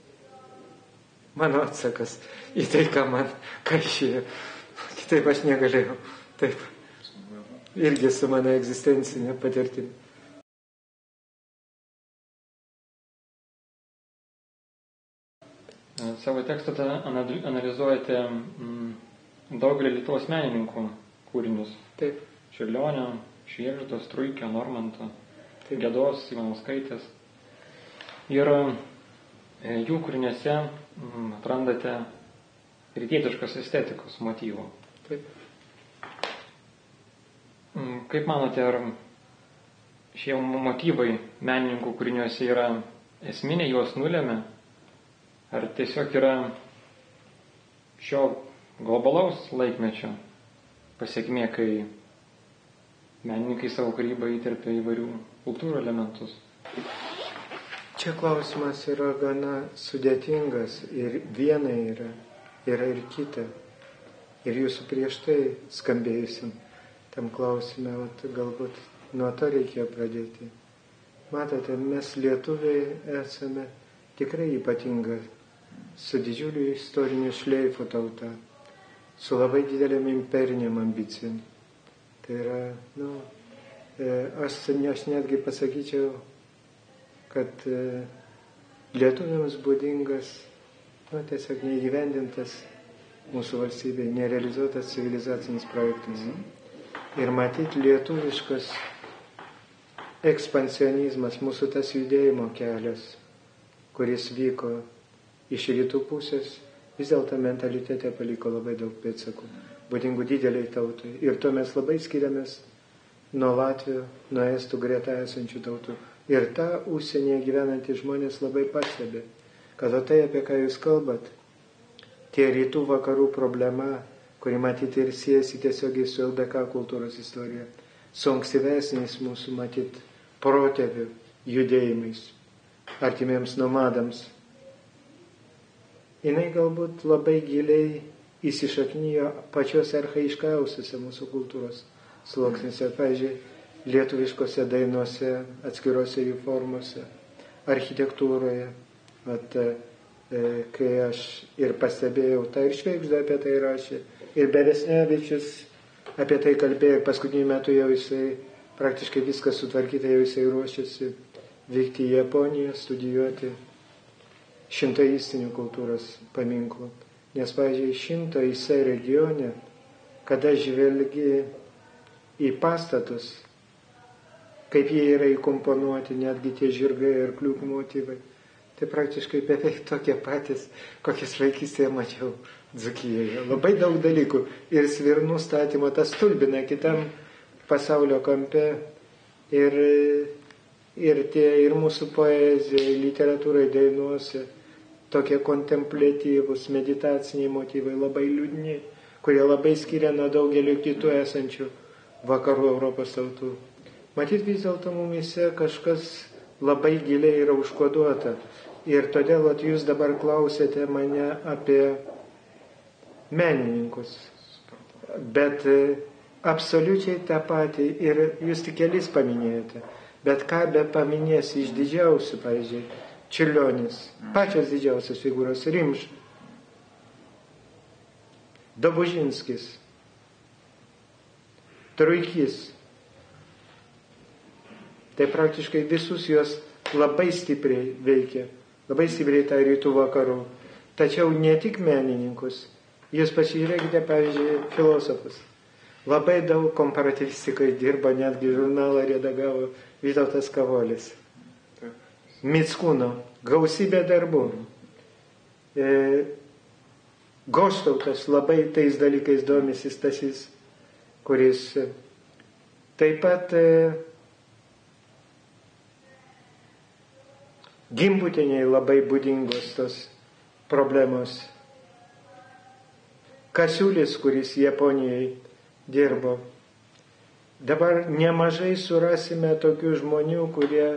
mano atsakas į tai, ką man kaišėjo. Kitaip aš negalėjau. Taip. Irgi su mano egzistencinė patirtimi. Savo tekstą analizuojate daugelį Lietuvos menininkų kūrinius. Taip. Čiurlionio, Švėgždos, Truikio, Normanto, Gedos, Ivanauskaitės. Ir jų kūriniuose atrandate rytietiškos estetikos motyvų. Taip. Kaip manote, ar šie motyvai menininkų kūriniuose yra esminė, juos nulėmė? Ar tiesiog yra šio globalaus laikmečio pasiekmė, kai menininkai savo kūrybą įterpia įvairių kultūrų elementus? Čia klausimas yra gana sudėtingas ir viena yra, yra ir kita. Ir jūsų prieš tai skambėjusim tam klausime, vat, galbūt nuo to reikėjo pradėti. Matote, mes lietuviai esame tikrai ypatinga, su didžiuliu istoriniu šleifu tauta, su labai didelėm imperiniam ambicijom. Tai yra, nu, aš, aš netgi pasakyčiau, kad lietuviams būdingas, nu, tiesiog neįgyvendintas mūsų valstybėje, nerealizuotas civilizacinis projektas. Mm. Ir matyti lietuviškas ekspansionizmas, mūsų tas judėjimo kelias, kuris vyko iš rytų pusės, vis dėlto mentalitete paliko labai daug pėdsakų, būdingų dideliai tautai. Ir to mes labai skiriamės nuo Latvių, nuo Estų greta esančių tautų. Ir tą užsienyje gyvenantys žmonės labai pastebi, kad o tai, apie ką jūs kalbat, tie rytų vakarų problema, kuri matyti ir siejasi tiesiogiai su L D K kultūros istorija, su ankstyvesniais mūsų matyti protėvių judėjimais, artimiems nomadams. Jinai galbūt labai giliai įsišaknyjo pačios archaiškiausiose mūsų kultūros sluoksniuose, pavyzdžiui, lietuviškose dainuose, atskiruose jų formose, architektūroje. At, e, kai aš ir pastebėjau, tai ir Švėgžda apie tai rašė, ir Beresnevičius apie tai kalbėjo, paskutiniu metu jau jisai praktiškai viskas sutvarkyta, jau jisai ruošiasi vykti į Japoniją, studijuoti šintoistinių kultūros paminklų. Nes, pavyzdžiui, šintoise regione, kada žvelgi į pastatus, kaip jie yra įkomponuoti, netgi tie žirgai ir kliūkų motyvai, tai praktiškai beveik tokie patys, kokias vaikystėje mačiau Dzūkijoje. Labai daug dalykų. Ir svirnų statymo tas stulbina kitam pasaulio kampe. Ir, ir, tie, ir mūsų poezijai, literatūrai, dainuose tokie kontempliatyvūs, meditaciniai motyvai, labai liūdni, kurie labai skiria nuo daugelio kitų esančių vakarų Europos tautų. Matyt, vis dėlto mumise kažkas labai giliai yra užkoduota. Ir todėl at, jūs dabar klausėte mane apie menininkus. Bet absoliučiai tą patį, ir jūs tik kelis paminėjote, bet ką be paminėsi iš didžiausių, pavyzdžiui, Čiurlionis, pačios didžiausios figūros, Rimš, Dobužinskis, Truikys. Tai praktiškai visus juos labai stipriai veikia, labai stipriai tą rytų vakarų. Tačiau ne tik menininkus, jūs pasižiūrėkite, pavyzdžiui, filosofus. Labai daug komparativistikai dirba, netgi žurnalą redagavo Vytautas Kavolis. Mickūno, gausybė darbų. E, Goštautas labai tais dalykais domisi, Stasys, kuris Taip pat gimbutiniai labai būdingos tos problemos. Kasiulis, kuris Japonijai dirbo. Dabar nemažai surasime tokių žmonių, kurie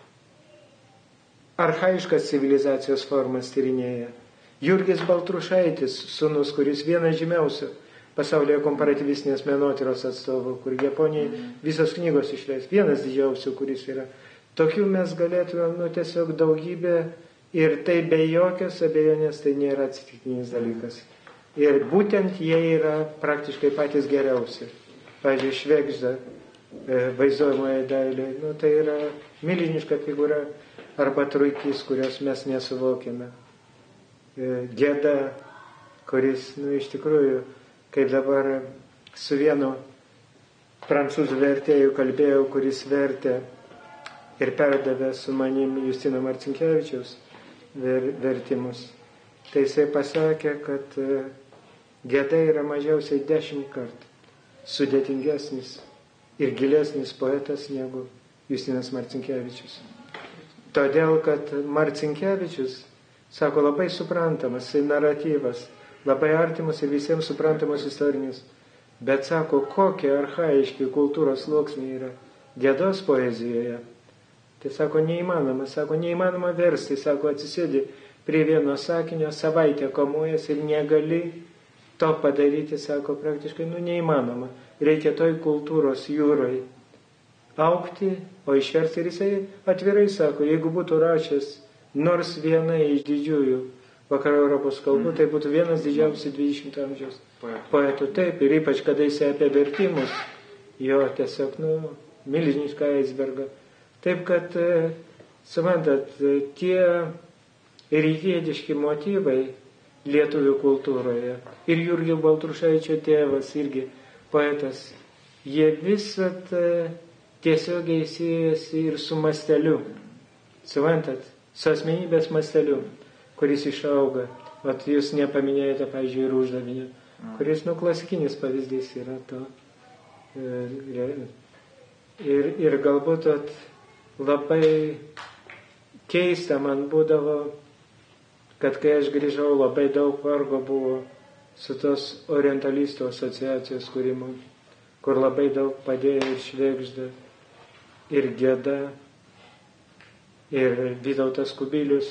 archaiškas civilizacijos formas tyrinėja. Jurgis Baltrušaitis, sūnus, kuris vienas žymiausių pasaulyje komparatyvistinės menotyros atstovų, kur Japonijai visos knygos išleis, vienas didžiausių, kuris yra. Tokių mes galėtume, nu, tiesiog daugybę, ir tai be jokios abejonės, tai nėra atsitiktinis dalykas. Ir būtent jie yra praktiškai patys geriausi. Pavyzdžiui, Švėgžda vaizduojamoje dailėje, nu, tai yra milžiniška figūra, arba Truikys, kurios mes nesuvokime. Geda, kuris, nu, iš tikrųjų, kaip dabar su vienu prancūzų vertėju kalbėjau, kuris vertė ir perdavė su manim Justino Marcinkevičiaus ver, vertimus. Tai jisai pasakė, kad Geda yra mažiausiai dešimt kartų sudėtingesnis ir gilesnis poetas negu Justinas Marcinkevičius. Todėl, kad Marcinkevičius, sako, labai suprantamas, tai naratyvas, labai artimus ir visiems suprantamas istorinis. Bet, sako, kokie archaiški kultūros sluoksniai yra Gedos poezijoje. Tai, sako, neįmanoma, sako, neįmanoma versti, sako, atsisėdi prie vieno sakinio, savaitę kamuojas ir negali to padaryti, sako, praktiškai, nu, neįmanoma. Reikia toj kultūros jūrai augti, o išversti, ir jisai atvirai sako, jeigu būtų rašęs nors viena iš didžiųjų vakarų Europos kalbų, tai būtų vienas didžiausių dvidešimto amžiaus poetų. Taip, ir ypač, kada jisai apie vertimus, jo tiesiog, nu, milžinišką aisbergą. Taip, kad, suprantat, tie rytietiški motyvai lietuvių kultūroje ir Jurgio Baltrušaičio tėvas irgi poetas, jie visat tiesiogiai siejasi ir su masteliu, suprantat, su asmenybės masteliu, kuris išauga. Vat jūs nepaminėjote, pavyzdžiui, ir uždavinio, kuris, nu, klasikinis pavyzdys yra to. Ir, ir galbūt at, labai keista man būdavo, kad kai aš grįžau, labai daug vargo buvo su tos orientalistų asociacijos kūrimu, kur labai daug padėjo ir Švėgžda, ir Geda, ir Vytautas Kubilius.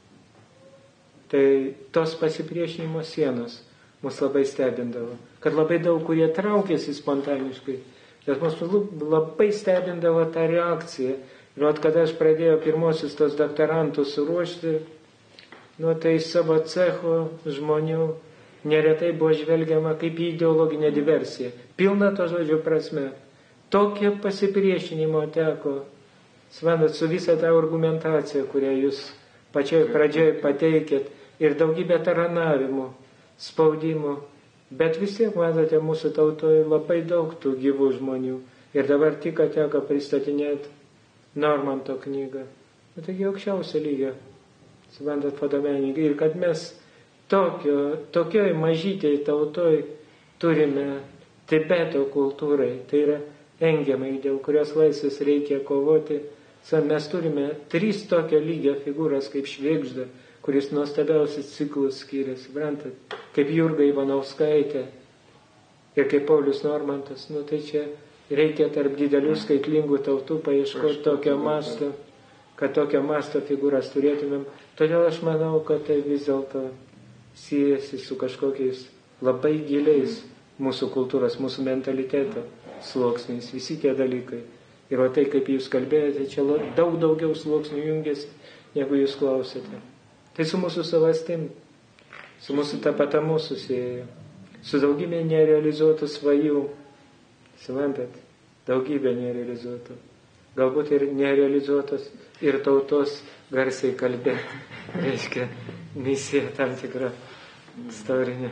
Tai tos pasipriešinimo sienos mus labai stebindavo, kad labai daug kurie traukėsi spontaniškai, bet mus labai stebindavo ta reakcija. Ir vat, kada aš pradėjau pirmosius tos doktorantus suruošti, nu, tai savo cecho žmonių neretai buvo žvelgiama kaip į ideologinę diversiją. Pilna to žodžio prasme. Tokie pasipriešinimo teko, svanat, su visą tą argumentaciją, kurią jūs pačioj pradžioj pateikėt, ir daugybę taranavimų, spaudimų. Bet vis tiek, matote, mūsų tautoje labai daug tų gyvų žmonių. Ir dabar tik teko pristatinėti Normanto knygą. Nu, taigi aukščiausio lygio, suprantat, fotomenininkai. Ir kad mes tokio, tokioj mažytėj tautoj turime Tibeto kultūrai, tai yra engiamai, dėl kurios laisvės reikia kovoti. Mes turime tris tokio lygio figūras kaip Švėgžda, kuris nuostabiausias ciklus skyrė, suprantat, kaip Jurga Ivanauskaitė ir kaip Paulius Normantas. Nu, tai čia reikia tarp didelių skaitlingų tautų paieškoti tokio masto, kad tokio masto figūras turėtumėm. Todėl aš manau, kad tai vis dėlto siejasi su kažkokiais labai giliais mūsų kultūros, mūsų mentaliteto sluoksniais, visi tie dalykai. Ir o tai, kaip jūs kalbėjote, čia daug daugiau sluoksnių jungiasi, negu jūs klausėte. Tai su mūsų savastim, su mūsų tapatamu susiejo, su daugybė nerealizuotų svajų. Suprantat, daugybė nerealizuotų. Galbūt ir nerealizuotos ir tautos garsiai kalbėti. Reiškia, misija tam tikra istorinė.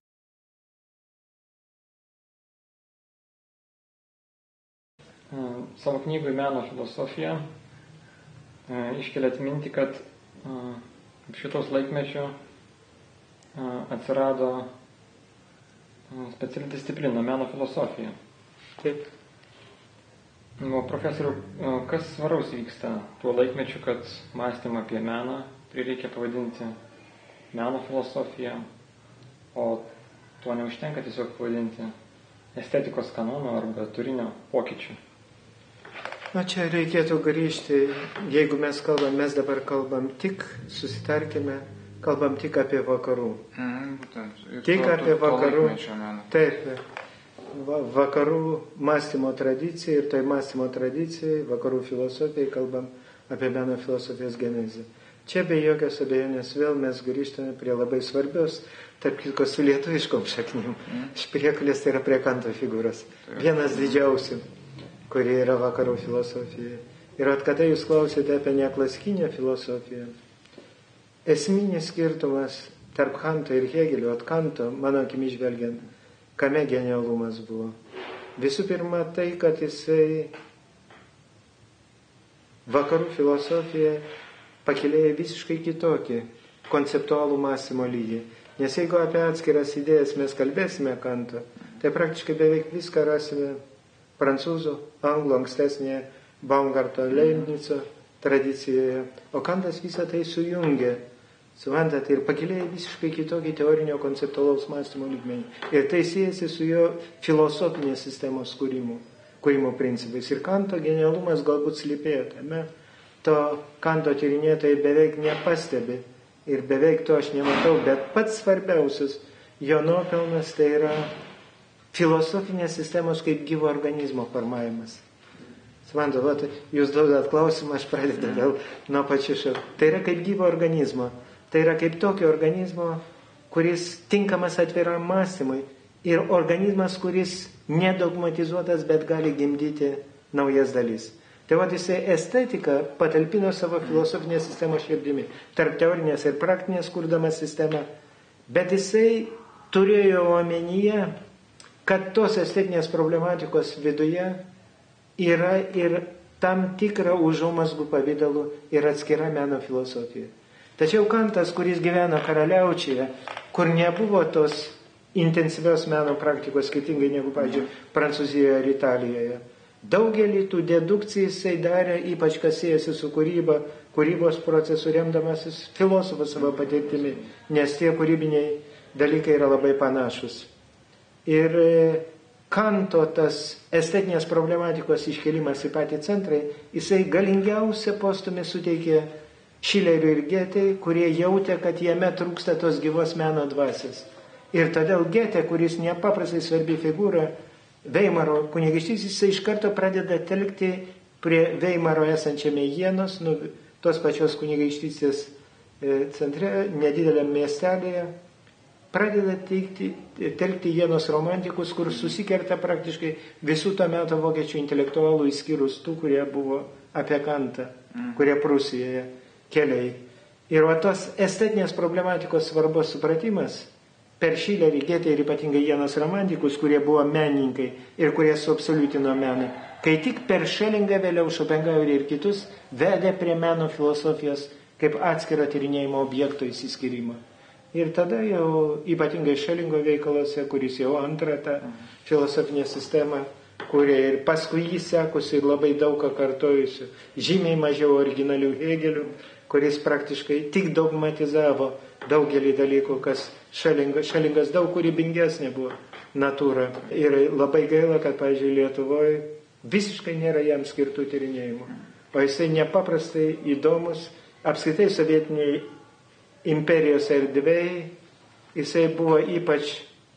Savo knygui Meno filosofija iškeliat mintį, kad šitos laikmečio atsirado speciali disciplina, meno filosofija. Taip. O profesoriau, kas svaraus vyksta tuo laikmečiu, kad mąstymą apie meną prireikia pavadinti meno filosofija, o tuo neužtenka tiesiog pavadinti estetikos kanonų arba turinio pokyčių? Na čia reikėtų grįžti, jeigu mes kalbam, mes dabar kalbam tik, susitarkime, kalbam tik apie vakarų. Mhm, būtent. Ir tik to, apie to, vakarų. To taip, va, vakarų mąstymo tradiciją ir toj mąstymo tradicijai, vakarų filosofijai kalbam apie meno filosofijos genezę. Čia be jokios abejonės vėl mes grįžtame prie labai svarbios, tarp kitko su lietuviškom šaknim. Mm. Špriekulės tai yra prie Kanto figūros. Taip. Vienas didžiausių, kurie yra vakarų filosofijoje. Ir at kada jūs klausėte apie neklasikinę filosofiją, esminis skirtumas tarp Kanto ir Hegelio, at Kanto, mano akimi žvelgiant, kame genialumas buvo. Visų pirma, tai, kad jisai vakarų filosofiją pakėlė visiškai kitokį konceptualų mąstymo lygį. Nes jeigu apie atskiras idėjas mes kalbėsime Kanto, tai praktiškai beveik viską rasime prancūzų, anglų, ankstesnėje Baumgarto, Leibnico tradicijoje. O Kantas visą tai sujungė, suprantate, ir pakėlė visiškai kitokį teorinio konceptualaus mąstymo lygmenį. Ir tai siejasi su jo filosofinės sistemos kūrimo, kūrimo principais. Ir Kanto genialumas galbūt slypėjo tame. To Kanto tyrinėtojai beveik nepastebi ir beveik to aš nematau, bet pats svarbiausias jo nuopelnas tai yra filosofinės sistemos kaip gyvo organizmo formavimas. Suprantate, jūs duodat klausimą, aš pradedu vėl nuo pačių šakų. Tai yra kaip gyvo organizmo, tai yra kaip tokio organizmo, kuris tinkamas atviram mąstymui ir organizmas, kuris nedogmatizuotas, bet gali gimdyti naujas dalis. Tai vad jisai estetiką patalpino savo filosofinės sistemos širdimi, tarp teorinės ir praktinės kurdamas sistemą, bet jisai turėjo omenyje, kad tos estetinės problematikos viduje yra ir tam tikra užuomazgų pavidalų ir atskira meno filosofija. Tačiau Kantas, kuris gyveno Karaliaučiuje, kur nebuvo tos intensyvios meno praktikos, skirtingai negu, pavyzdžiui, Prancūzijoje ir Italijoje, daugelį tų dedukcijų jisai darė, ypač kas siejasi su kūryba, kūrybos procesu remdamasis filosofų savo patirtimi, nes tie kūrybiniai dalykai yra labai panašus. Ir Kanto tas estetinės problematikos iškelimas į patį centrą, jisai galingiausią postumį suteikė Šileriui ir Getei, kurie jautė, kad jame trūksta tos gyvos meno dvasios. Ir todėl Getė, kuris nepaprastai svarbi figūra, Veimaro kunigaikštys, jisai iš karto pradeda telkti prie Veimaro esančiame Jenos, nu, tos pačios kunigaikštystės centre, nedideliam miestelėje, pradeda teikti, telkti Jenos romantikus, kur susikerta praktiškai visų to meto vokiečių intelektualų, išskyrus tų, kurie buvo apie Kantą, kurie Prūsijoje keliai. Ir va tos estetinės problematikos svarbos supratimas per Šilerį, Getę ir ypatingai Jenos romantikus, kurie buvo menininkai ir kurie suabsoliutino meną, kai tik per Šelingą, vėliau Šopenhauerį ir kitus, vedė prie meno filosofijos kaip atskiro tyrinėjimo objekto įsiskyrimo. Ir tada jau ypatingai Šelingo veikalose, kuris jau antrą tą filosofinę sistemą, kurie ir paskui jį sekusi ir labai daug ką kartojusių, žymiai mažiau originalių Hegelių, kuris praktiškai tik dogmatizavo daugelį dalykų, kas Šelingas, Šelingas daug kūrybingesnė buvo natūra. Ir labai gaila, kad, pavyzdžiui, Lietuvoje visiškai nėra jam skirtų tyrinėjimų. O jisai nepaprastai įdomus, apskritai sovietiniai imperijos erdvėjai, jisai buvo ypač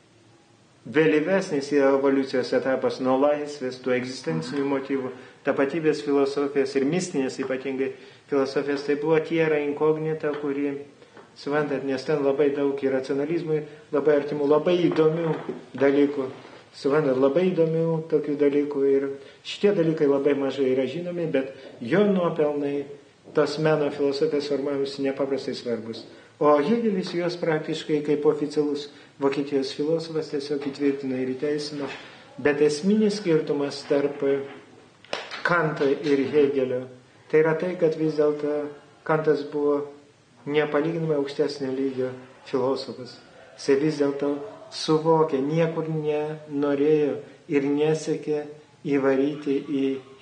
vėlyvesnis evoliucijos etapas nuo laisvės, tų egzistencinių motyvų, tapatybės filosofijos ir mistinės ypatingai filosofijos. Tai buvo tierra incognita, kuri, suprantat, nes ten labai daug ir racionalizmui, labai artimų, labai įdomių dalykų. Suprantat, labai įdomių tokių dalykų ir šitie dalykai labai mažai yra žinomi, bet jo nuopelnai tos meno filosofijos formavimus nepaprastai svarbus. O Hegelis juos praktiškai kaip oficialus Vokietijos filosofas tiesiog įtvirtina ir įteisino. Bet esminis skirtumas tarp Kanto ir Hegelio tai yra tai, kad vis dėlto Kantas buvo nepalyginamai aukštesnio lygio filosofas. Jis vis dėlto suvokė, niekur nenorėjo ir nesiekė įvaryti į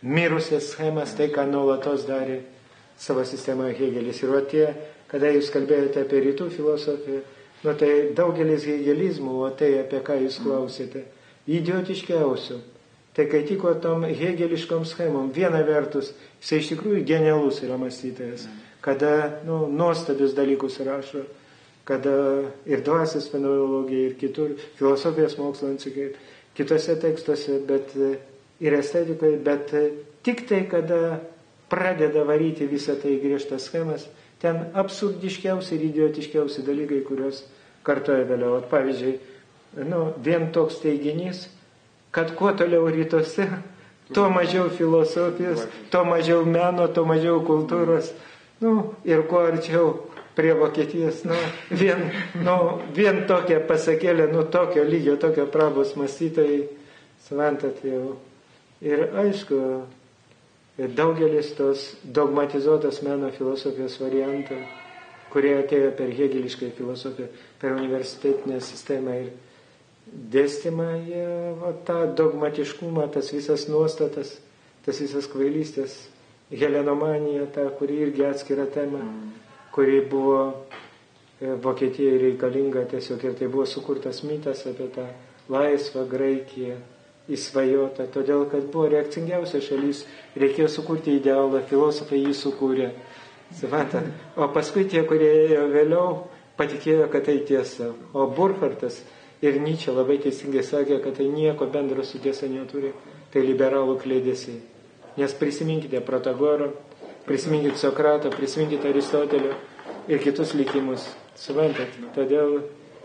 mirusias schemas, tai ką nuolatos darė savo sistemoje Hėgelis. Ir o tie, kada jūs kalbėjote apie rytų filosofiją, nu tai daugelis hegelizmų, o tai apie ką jūs klausėte, idiotiškiausių. Tai kai tiko tom hegeliškom schemom, viena vertus, jis iš tikrųjų genialus yra mąstytojas, kada nu, nuostabius dalykus rašo, kada ir dvasios fenomenologija, ir kitur, filosofijos mokslo enciklai, kitose tekstuose, bet ir estetikoje, bet tik tai, kada pradeda varyti visą tai griežtas schemas, ten absurdiškiausi ir idiotiškiausi dalykai, kuriuos kartoja vėliau. Pavyzdžiui, nu, vien toks teiginys, kad kuo toliau rytuose, tuo mažiau filosofijos, tuo mažiau meno, tuo mažiau kultūros, nu, ir kuo arčiau prie Vokietijos, nu, vien, nu, vien tokia pasakėlė, nu, tokio lygio, tokio prabos mąstytojai, suprantat jau. Ir aišku, daugelis tos dogmatizuotos meno filosofijos variantų, kurie atėjo per hegelišką filosofiją, per universitetinę sistemą ir dėstymą, jie va, tą dogmatiškumą, tas visas nuostatas, tas visas kvailystės, helenomanija, ta, kuri irgi atskira tema, kuri buvo Vokietijai reikalinga tiesiog, ir tai buvo sukurtas mitas apie tą laisvą Graikiją, įsvajota, todėl, kad buvo reakcingiausia šalis, reikėjo sukurti idealą, filosofai jį sukūrė. Suprantat? O paskui tie, kurie ėjo vėliau, patikėjo, kad tai tiesa. O Burkhartas ir Nyčė labai teisingai sakė, kad tai nieko bendro su tiesa neturi. Tai liberalų klėdesiai. Nes prisiminkite Protagoro, prisiminkite Sokrato, prisiminkite Aristotelio ir kitus likimus. Suprantat? Todėl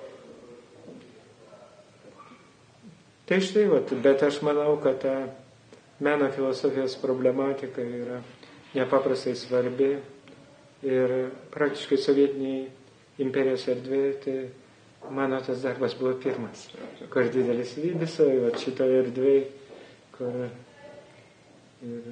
tai štai, vat, bet aš manau, kad ta meno filosofijos problematika yra nepaprastai svarbi ir praktiškai sovietiniai imperijos erdvėje, tai mano tas darbas buvo pirmas, kur didelis visoje, vat šitoje erdvėje, kur ir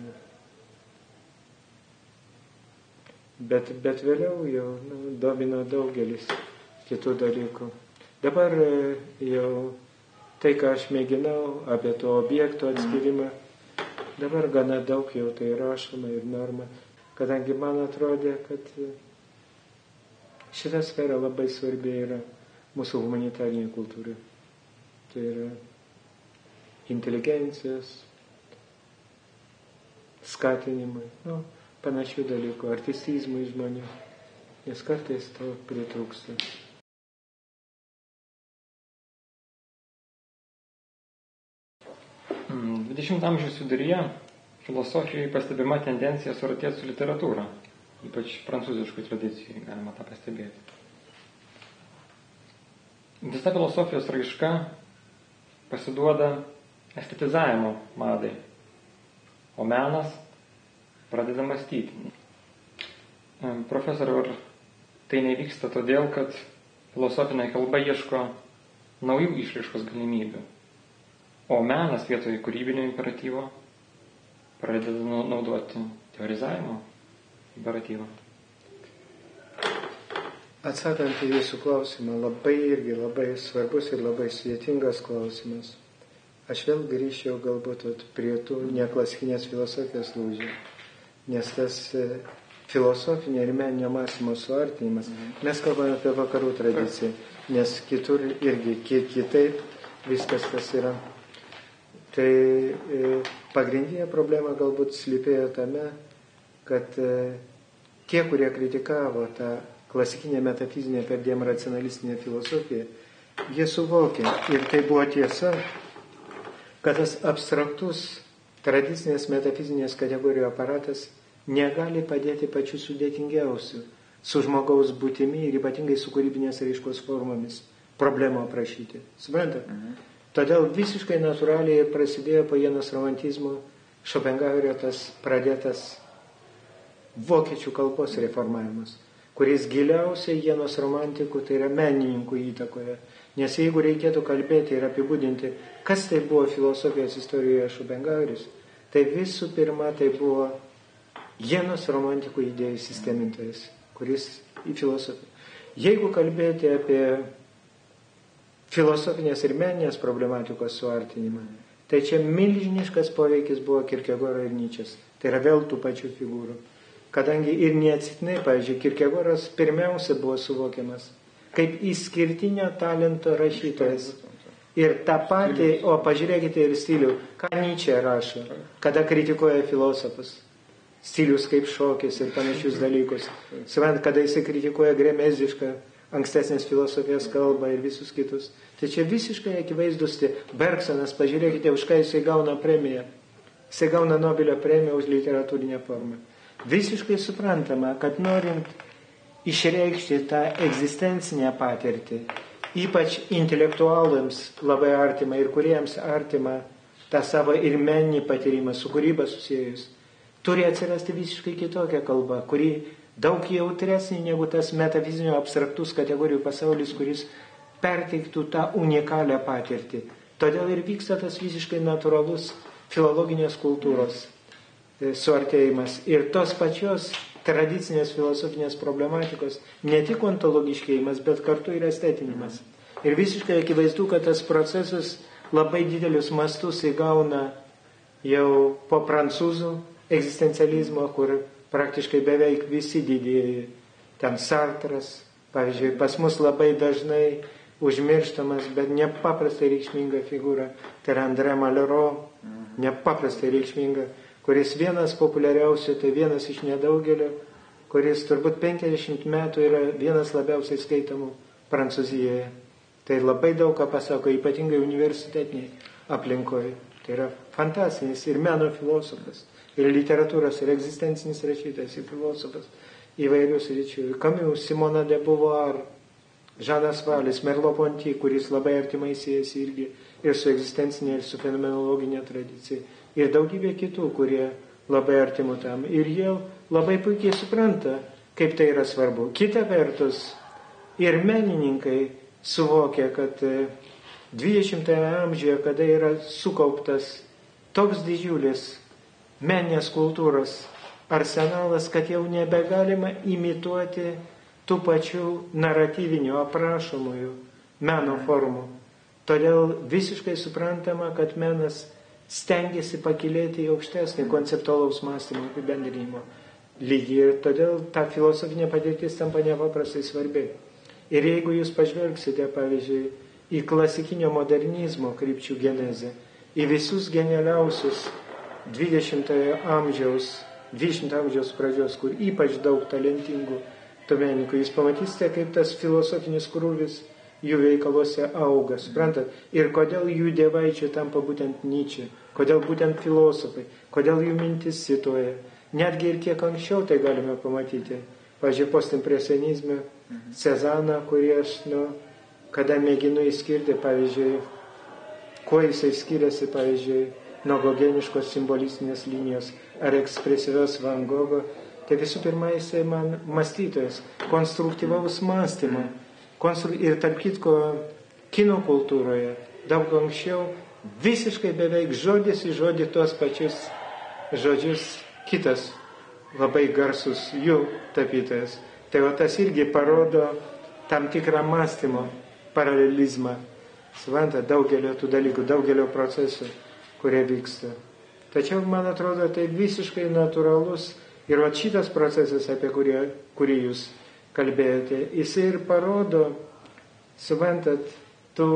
bet, bet vėliau jau nu, domino daugelis kitų dalykų. Dabar jau tai, ką aš mėginau apie to objekto atskirimą, dabar gana daug jau tai rašoma ir norma, kadangi man atrodė, kad šita sfera labai svarbi yra mūsų humanitarinė kultūra. Tai yra inteligencijos skatinimai, nu, panašių dalykų, artistizmui žmonių, nes kartais to pritrūksta. dvidešimto amžiaus viduryje filosofijoje pastebima tendencija suartėti su literatūra, ypač prancūziškų tradicijų galima tą pastebėti. Visa filosofijos raiška pasiduoda estetizavimo madai, o menas pradeda mąstyti. Profesoriau, ar tai nevyksta todėl, kad filosofinė kalba ieško naujų išraiškos galimybių, o menas vietoj kūrybinio imperatyvo pradeda naudoti teorizavimo imperatyvą? Atsakant į jūsų klausimą, labai irgi labai svarbus ir labai sudėtingas klausimas. Aš vėl grįžčiau galbūt prie tų neklasikinės filosofijos lūžių, nes tas filosofinio ir meninio mąstymo suartinimas, mes kalbame apie vakarų tradiciją, nes kitur irgi kiek kitaip viskas tas yra. Tai pagrindinė problema galbūt slypėjo tame, kad tie, kurie kritikavo tą klasikinę metafizinę perdėm racionalistinę filosofiją, jie suvokė, ir tai buvo tiesa, kad tas abstraktus tradicinės metafizinės kategorijų aparatas negali padėti pačių sudėtingiausių su žmogaus būtimi ir ypatingai su kūrybinės raiškos formomis problemų aprašyti. Suprantate? Mhm. Todėl visiškai natūraliai prasidėjo po Jenos romantizmo Šopenhauerio tas pradėtas vokiečių kalbos reformavimas, kuris giliausiai Jenos romantikų, tai yra menininkų įtakoje. Nes jeigu reikėtų kalbėti ir apibūdinti, kas tai buvo filosofijos istorijoje Šopenhaueris, tai visų pirma tai buvo Jenos romantikų idėjų sistemintojas, kuris į filosofiją. Jeigu kalbėti apie filosofinės ir meninės problematikos suartinimą, Tai čia milžiniškas poveikis buvo Kierkegauro ir Nyčės. Tai yra vėl tų pačių figūrų. Kadangi ir neatsitiktinai, pavyzdžiui, Kierkegoras pirmiausia buvo suvokiamas kaip išskirtinio talento rašytojas. Ir tą patį, o pažiūrėkite ir stilių, ką Nyčė rašo, kada kritikuoja filosofus. Stilius kaip šokis ir panašius dalykus. Savant, kada jisai kritikuoja gremezišką, ankstesnės filosofijos kalbą ir visus kitus. Tai čia visiškai akivaizdus. Bergsonas, pažiūrėkite, už ką jisai gauna premiją. Jisai gauna Nobelio premiją už literatūrinę formą. Visiškai suprantama, kad norint išreikšti tą egzistencinę patirtį, ypač intelektualams labai artima ir kuriems artima tą savo ir meninį patyrimą, su kūryba susijus, turi atsirasti visiškai kitokia kalba, kuri daug jautresnė negu tas metafizinio abstraktus kategorijų pasaulis, kuris perteiktų tą unikalią patirtį. Todėl ir vyksta tas visiškai natūralus filologinės kultūros suartėjimas ir tos pačios tradicinės filosofinės problematikos, ne tik ontologiškėjimas, bet kartu ir estetinimas. Ir visiškai akivaizdu, kad tas procesas labai didelius mastus įgauna jau po prancūzų egzistencializmo, kur praktiškai beveik visi didieji, ten Sartras, pavyzdžiui, pas mus labai dažnai užmirštamas, bet nepaprastai reikšminga figūra, tai yra André Malraux, nepaprastai reikšminga, kuris vienas populiariausių, tai vienas iš nedaugelio, kuris turbūt penkiasdešimt metų yra vienas labiausiai skaitomų Prancūzijoje. Tai labai daug ką pasako, ypatingai universitetiniai aplinkoje. Tai yra fantastinis ir meno filosofas, ir literatūros, ir egzistencinis rašytojas, ir filosofas įvairius ryčių. Camus, Simona de Beauvoir, Žanas Valis, Merleau-Ponty, kuris labai artimai siejasi irgi ir su egzistencinė, ir su fenomenologinė tradicija. Ir daugybė kitų, kurie labai artimų tam. Ir jie labai puikiai supranta, kaip tai yra svarbu. Kita vertus, ir menininkai suvokia, kad dvidešimtajame amžiuje, kada yra sukauptas toks didžiulis meninės kultūros arsenalas, kad jau nebegalima imituoti tų pačių naratyvinių, aprašomųjų meno formų. Todėl visiškai suprantama, kad menas stengiasi pakilėti į aukštesnį konceptualaus mąstymo apibendrinimo lygį. Ir todėl ta filosofinė patirtis tampa nepaprastai svarbi. Ir jeigu jūs pažvelgsite, pavyzdžiui, į klasikinio modernizmo krypčių genezę, į visus genialiausius dvidešimtojo amžiaus, dvidešimtojo amžiaus pradžios, kur ypač daug talentingų tų menininkų, jūs pamatysite, kaip tas filosofinis krūvis jų veikaluose auga, suprantat? Ir kodėl jų dievaičiai tampa būtent Nyčė, kodėl būtent filosofai, kodėl jų mintis cituoja. Netgi ir kiek anksčiau tai galime pamatyti. Pavyzdžiui, postimpresionizme Cezaną, kurį aš, nu, kada mėginu įskirti, pavyzdžiui, kuo jisai skiriasi, pavyzdžiui, nuo gogeniškos simbolistinės linijos ar ekspresyvios Van Gogo, tai visų pirma, jisai man mąstytojas, konstruktyvaus mąstymo. Ir tarp kitko, kino kultūroje daug anksčiau visiškai beveik žodis į žodį tuos pačius žodžius kitas labai garsus jų tapytojas. Tai o tas irgi parodo tam tikrą mąstymo paralelizmą. Svanta daugelio tų dalykų, daugelio procesų, kurie vyksta. Tačiau, man atrodo, tai visiškai natūralus ir va šitas procesas, apie kurį, kurį jūs kalbėjote, jisai ir parodo, suprantat, tų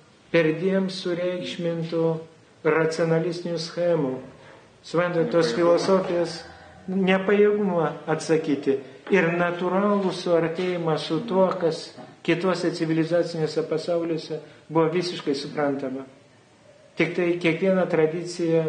perdėm sureikšmintų racionalistinių schemų, suprantat, tos filosofijos nepajėgumą atsakyti ir natūralų suartėjimą su tuo, kas kitose civilizacinėse pasauliuose buvo visiškai suprantama. Tik tai kiekviena tradicija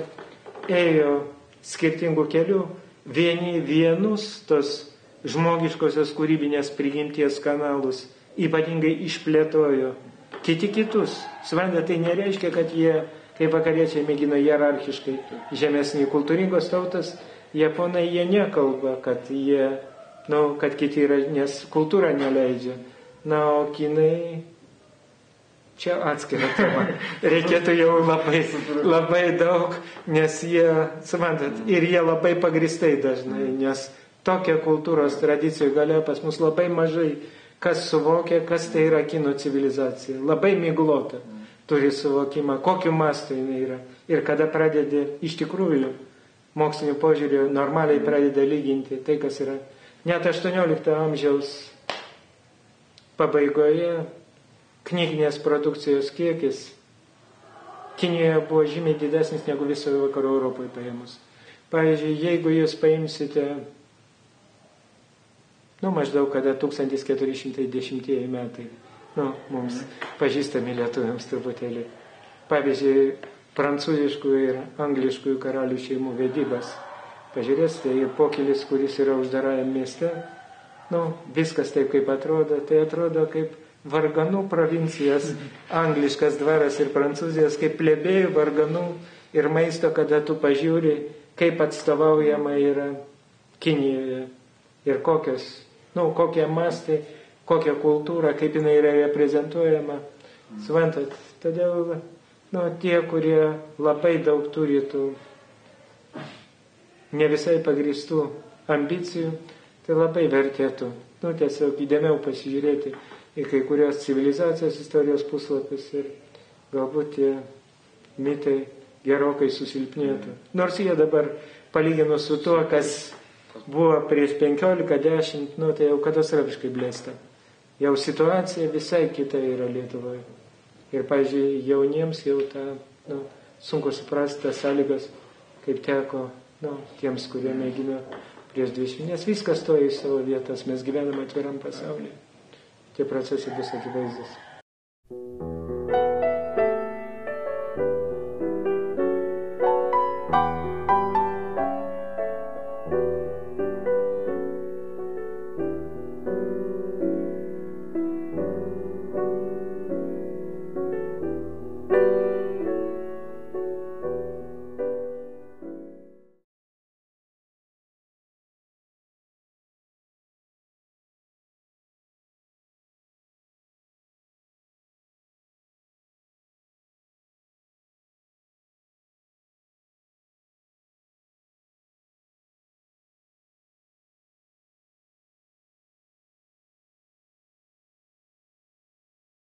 ėjo skirtingų kelių, vieni vienus tos žmogiškosios kūrybinės prigimties kanalus ypatingai išplėtojo, kiti kitus. Suprantate, tai nereiškia, kad jie, kaip vakariečiai mėgina hierarchiškai žemesnį kultūringos tautas, japonai jie nekalba, kad jie, nu, kad kiti yra, nes kultūra neleidžia. Na, o kinai, čia atskira tema. Reikėtų jau labai, labai daug, nes jie, suprantate, ir jie labai pagristai dažnai, nes tokia kultūros tradicijų galia pas mus labai mažai, kas suvokia, kas tai yra kinų civilizacija. Labai miglota turi suvokimą, kokiu mastu jinai yra. Ir kada pradedi iš tikrųjų mokslinio požiūrio normaliai pradeda lyginti tai, kas yra net aštuoniolikto amžiaus pabaigoje knyginės produkcijos kiekis Kinijoje buvo žymiai didesnis negu visoje vakarų Europoje paėmus. Pavyzdžiui, jeigu jūs paimsite, nu, maždaug kada tūkstantis keturi šimtai dešimtieji metai, nu, mums pažįstami lietuviams truputėlį. Pavyzdžiui, prancūziškų ir angliškųjų karalių šeimų vedybas. Pažiūrėsite, ir pokylis, kuris yra uždarajame mieste, nu, viskas taip kaip atrodo, tai atrodo kaip varganų provincijas, angliškas dvaras ir Prancūzijos, kaip plebėjų varganų ir maisto, kada tu pažiūri, kaip atstovaujama yra Kinijoje ir kokios, nu, kokie mastai, kokia kultūra, kaip jinai yra reprezentuojama. Suprantat, todėl, nu, tie, kurie labai daug turi tų ne visai pagristų ambicijų, tai labai vertėtų, nu, tiesiog įdėmiau pasižiūrėti į kai kurios civilizacijos istorijos puslapius ir galbūt tie mitai gerokai susilpnėtų. Nors jie dabar palyginus su tuo, kas buvo prieš penkiolika dešimt, nu, tai jau katastrofiškai blėsta. Jau situacija visai kita yra Lietuvoje. Ir, pavyzdžiui, jauniems jau tą, nu, sunku suprasti tas sąlygas, kaip teko, nu, tiems, kurie mėgino prieš dvidešimt, nes viskas stoja į savo vietas, mes gyvename atviram pasaulyje. Tie procesai bus akivaizdus.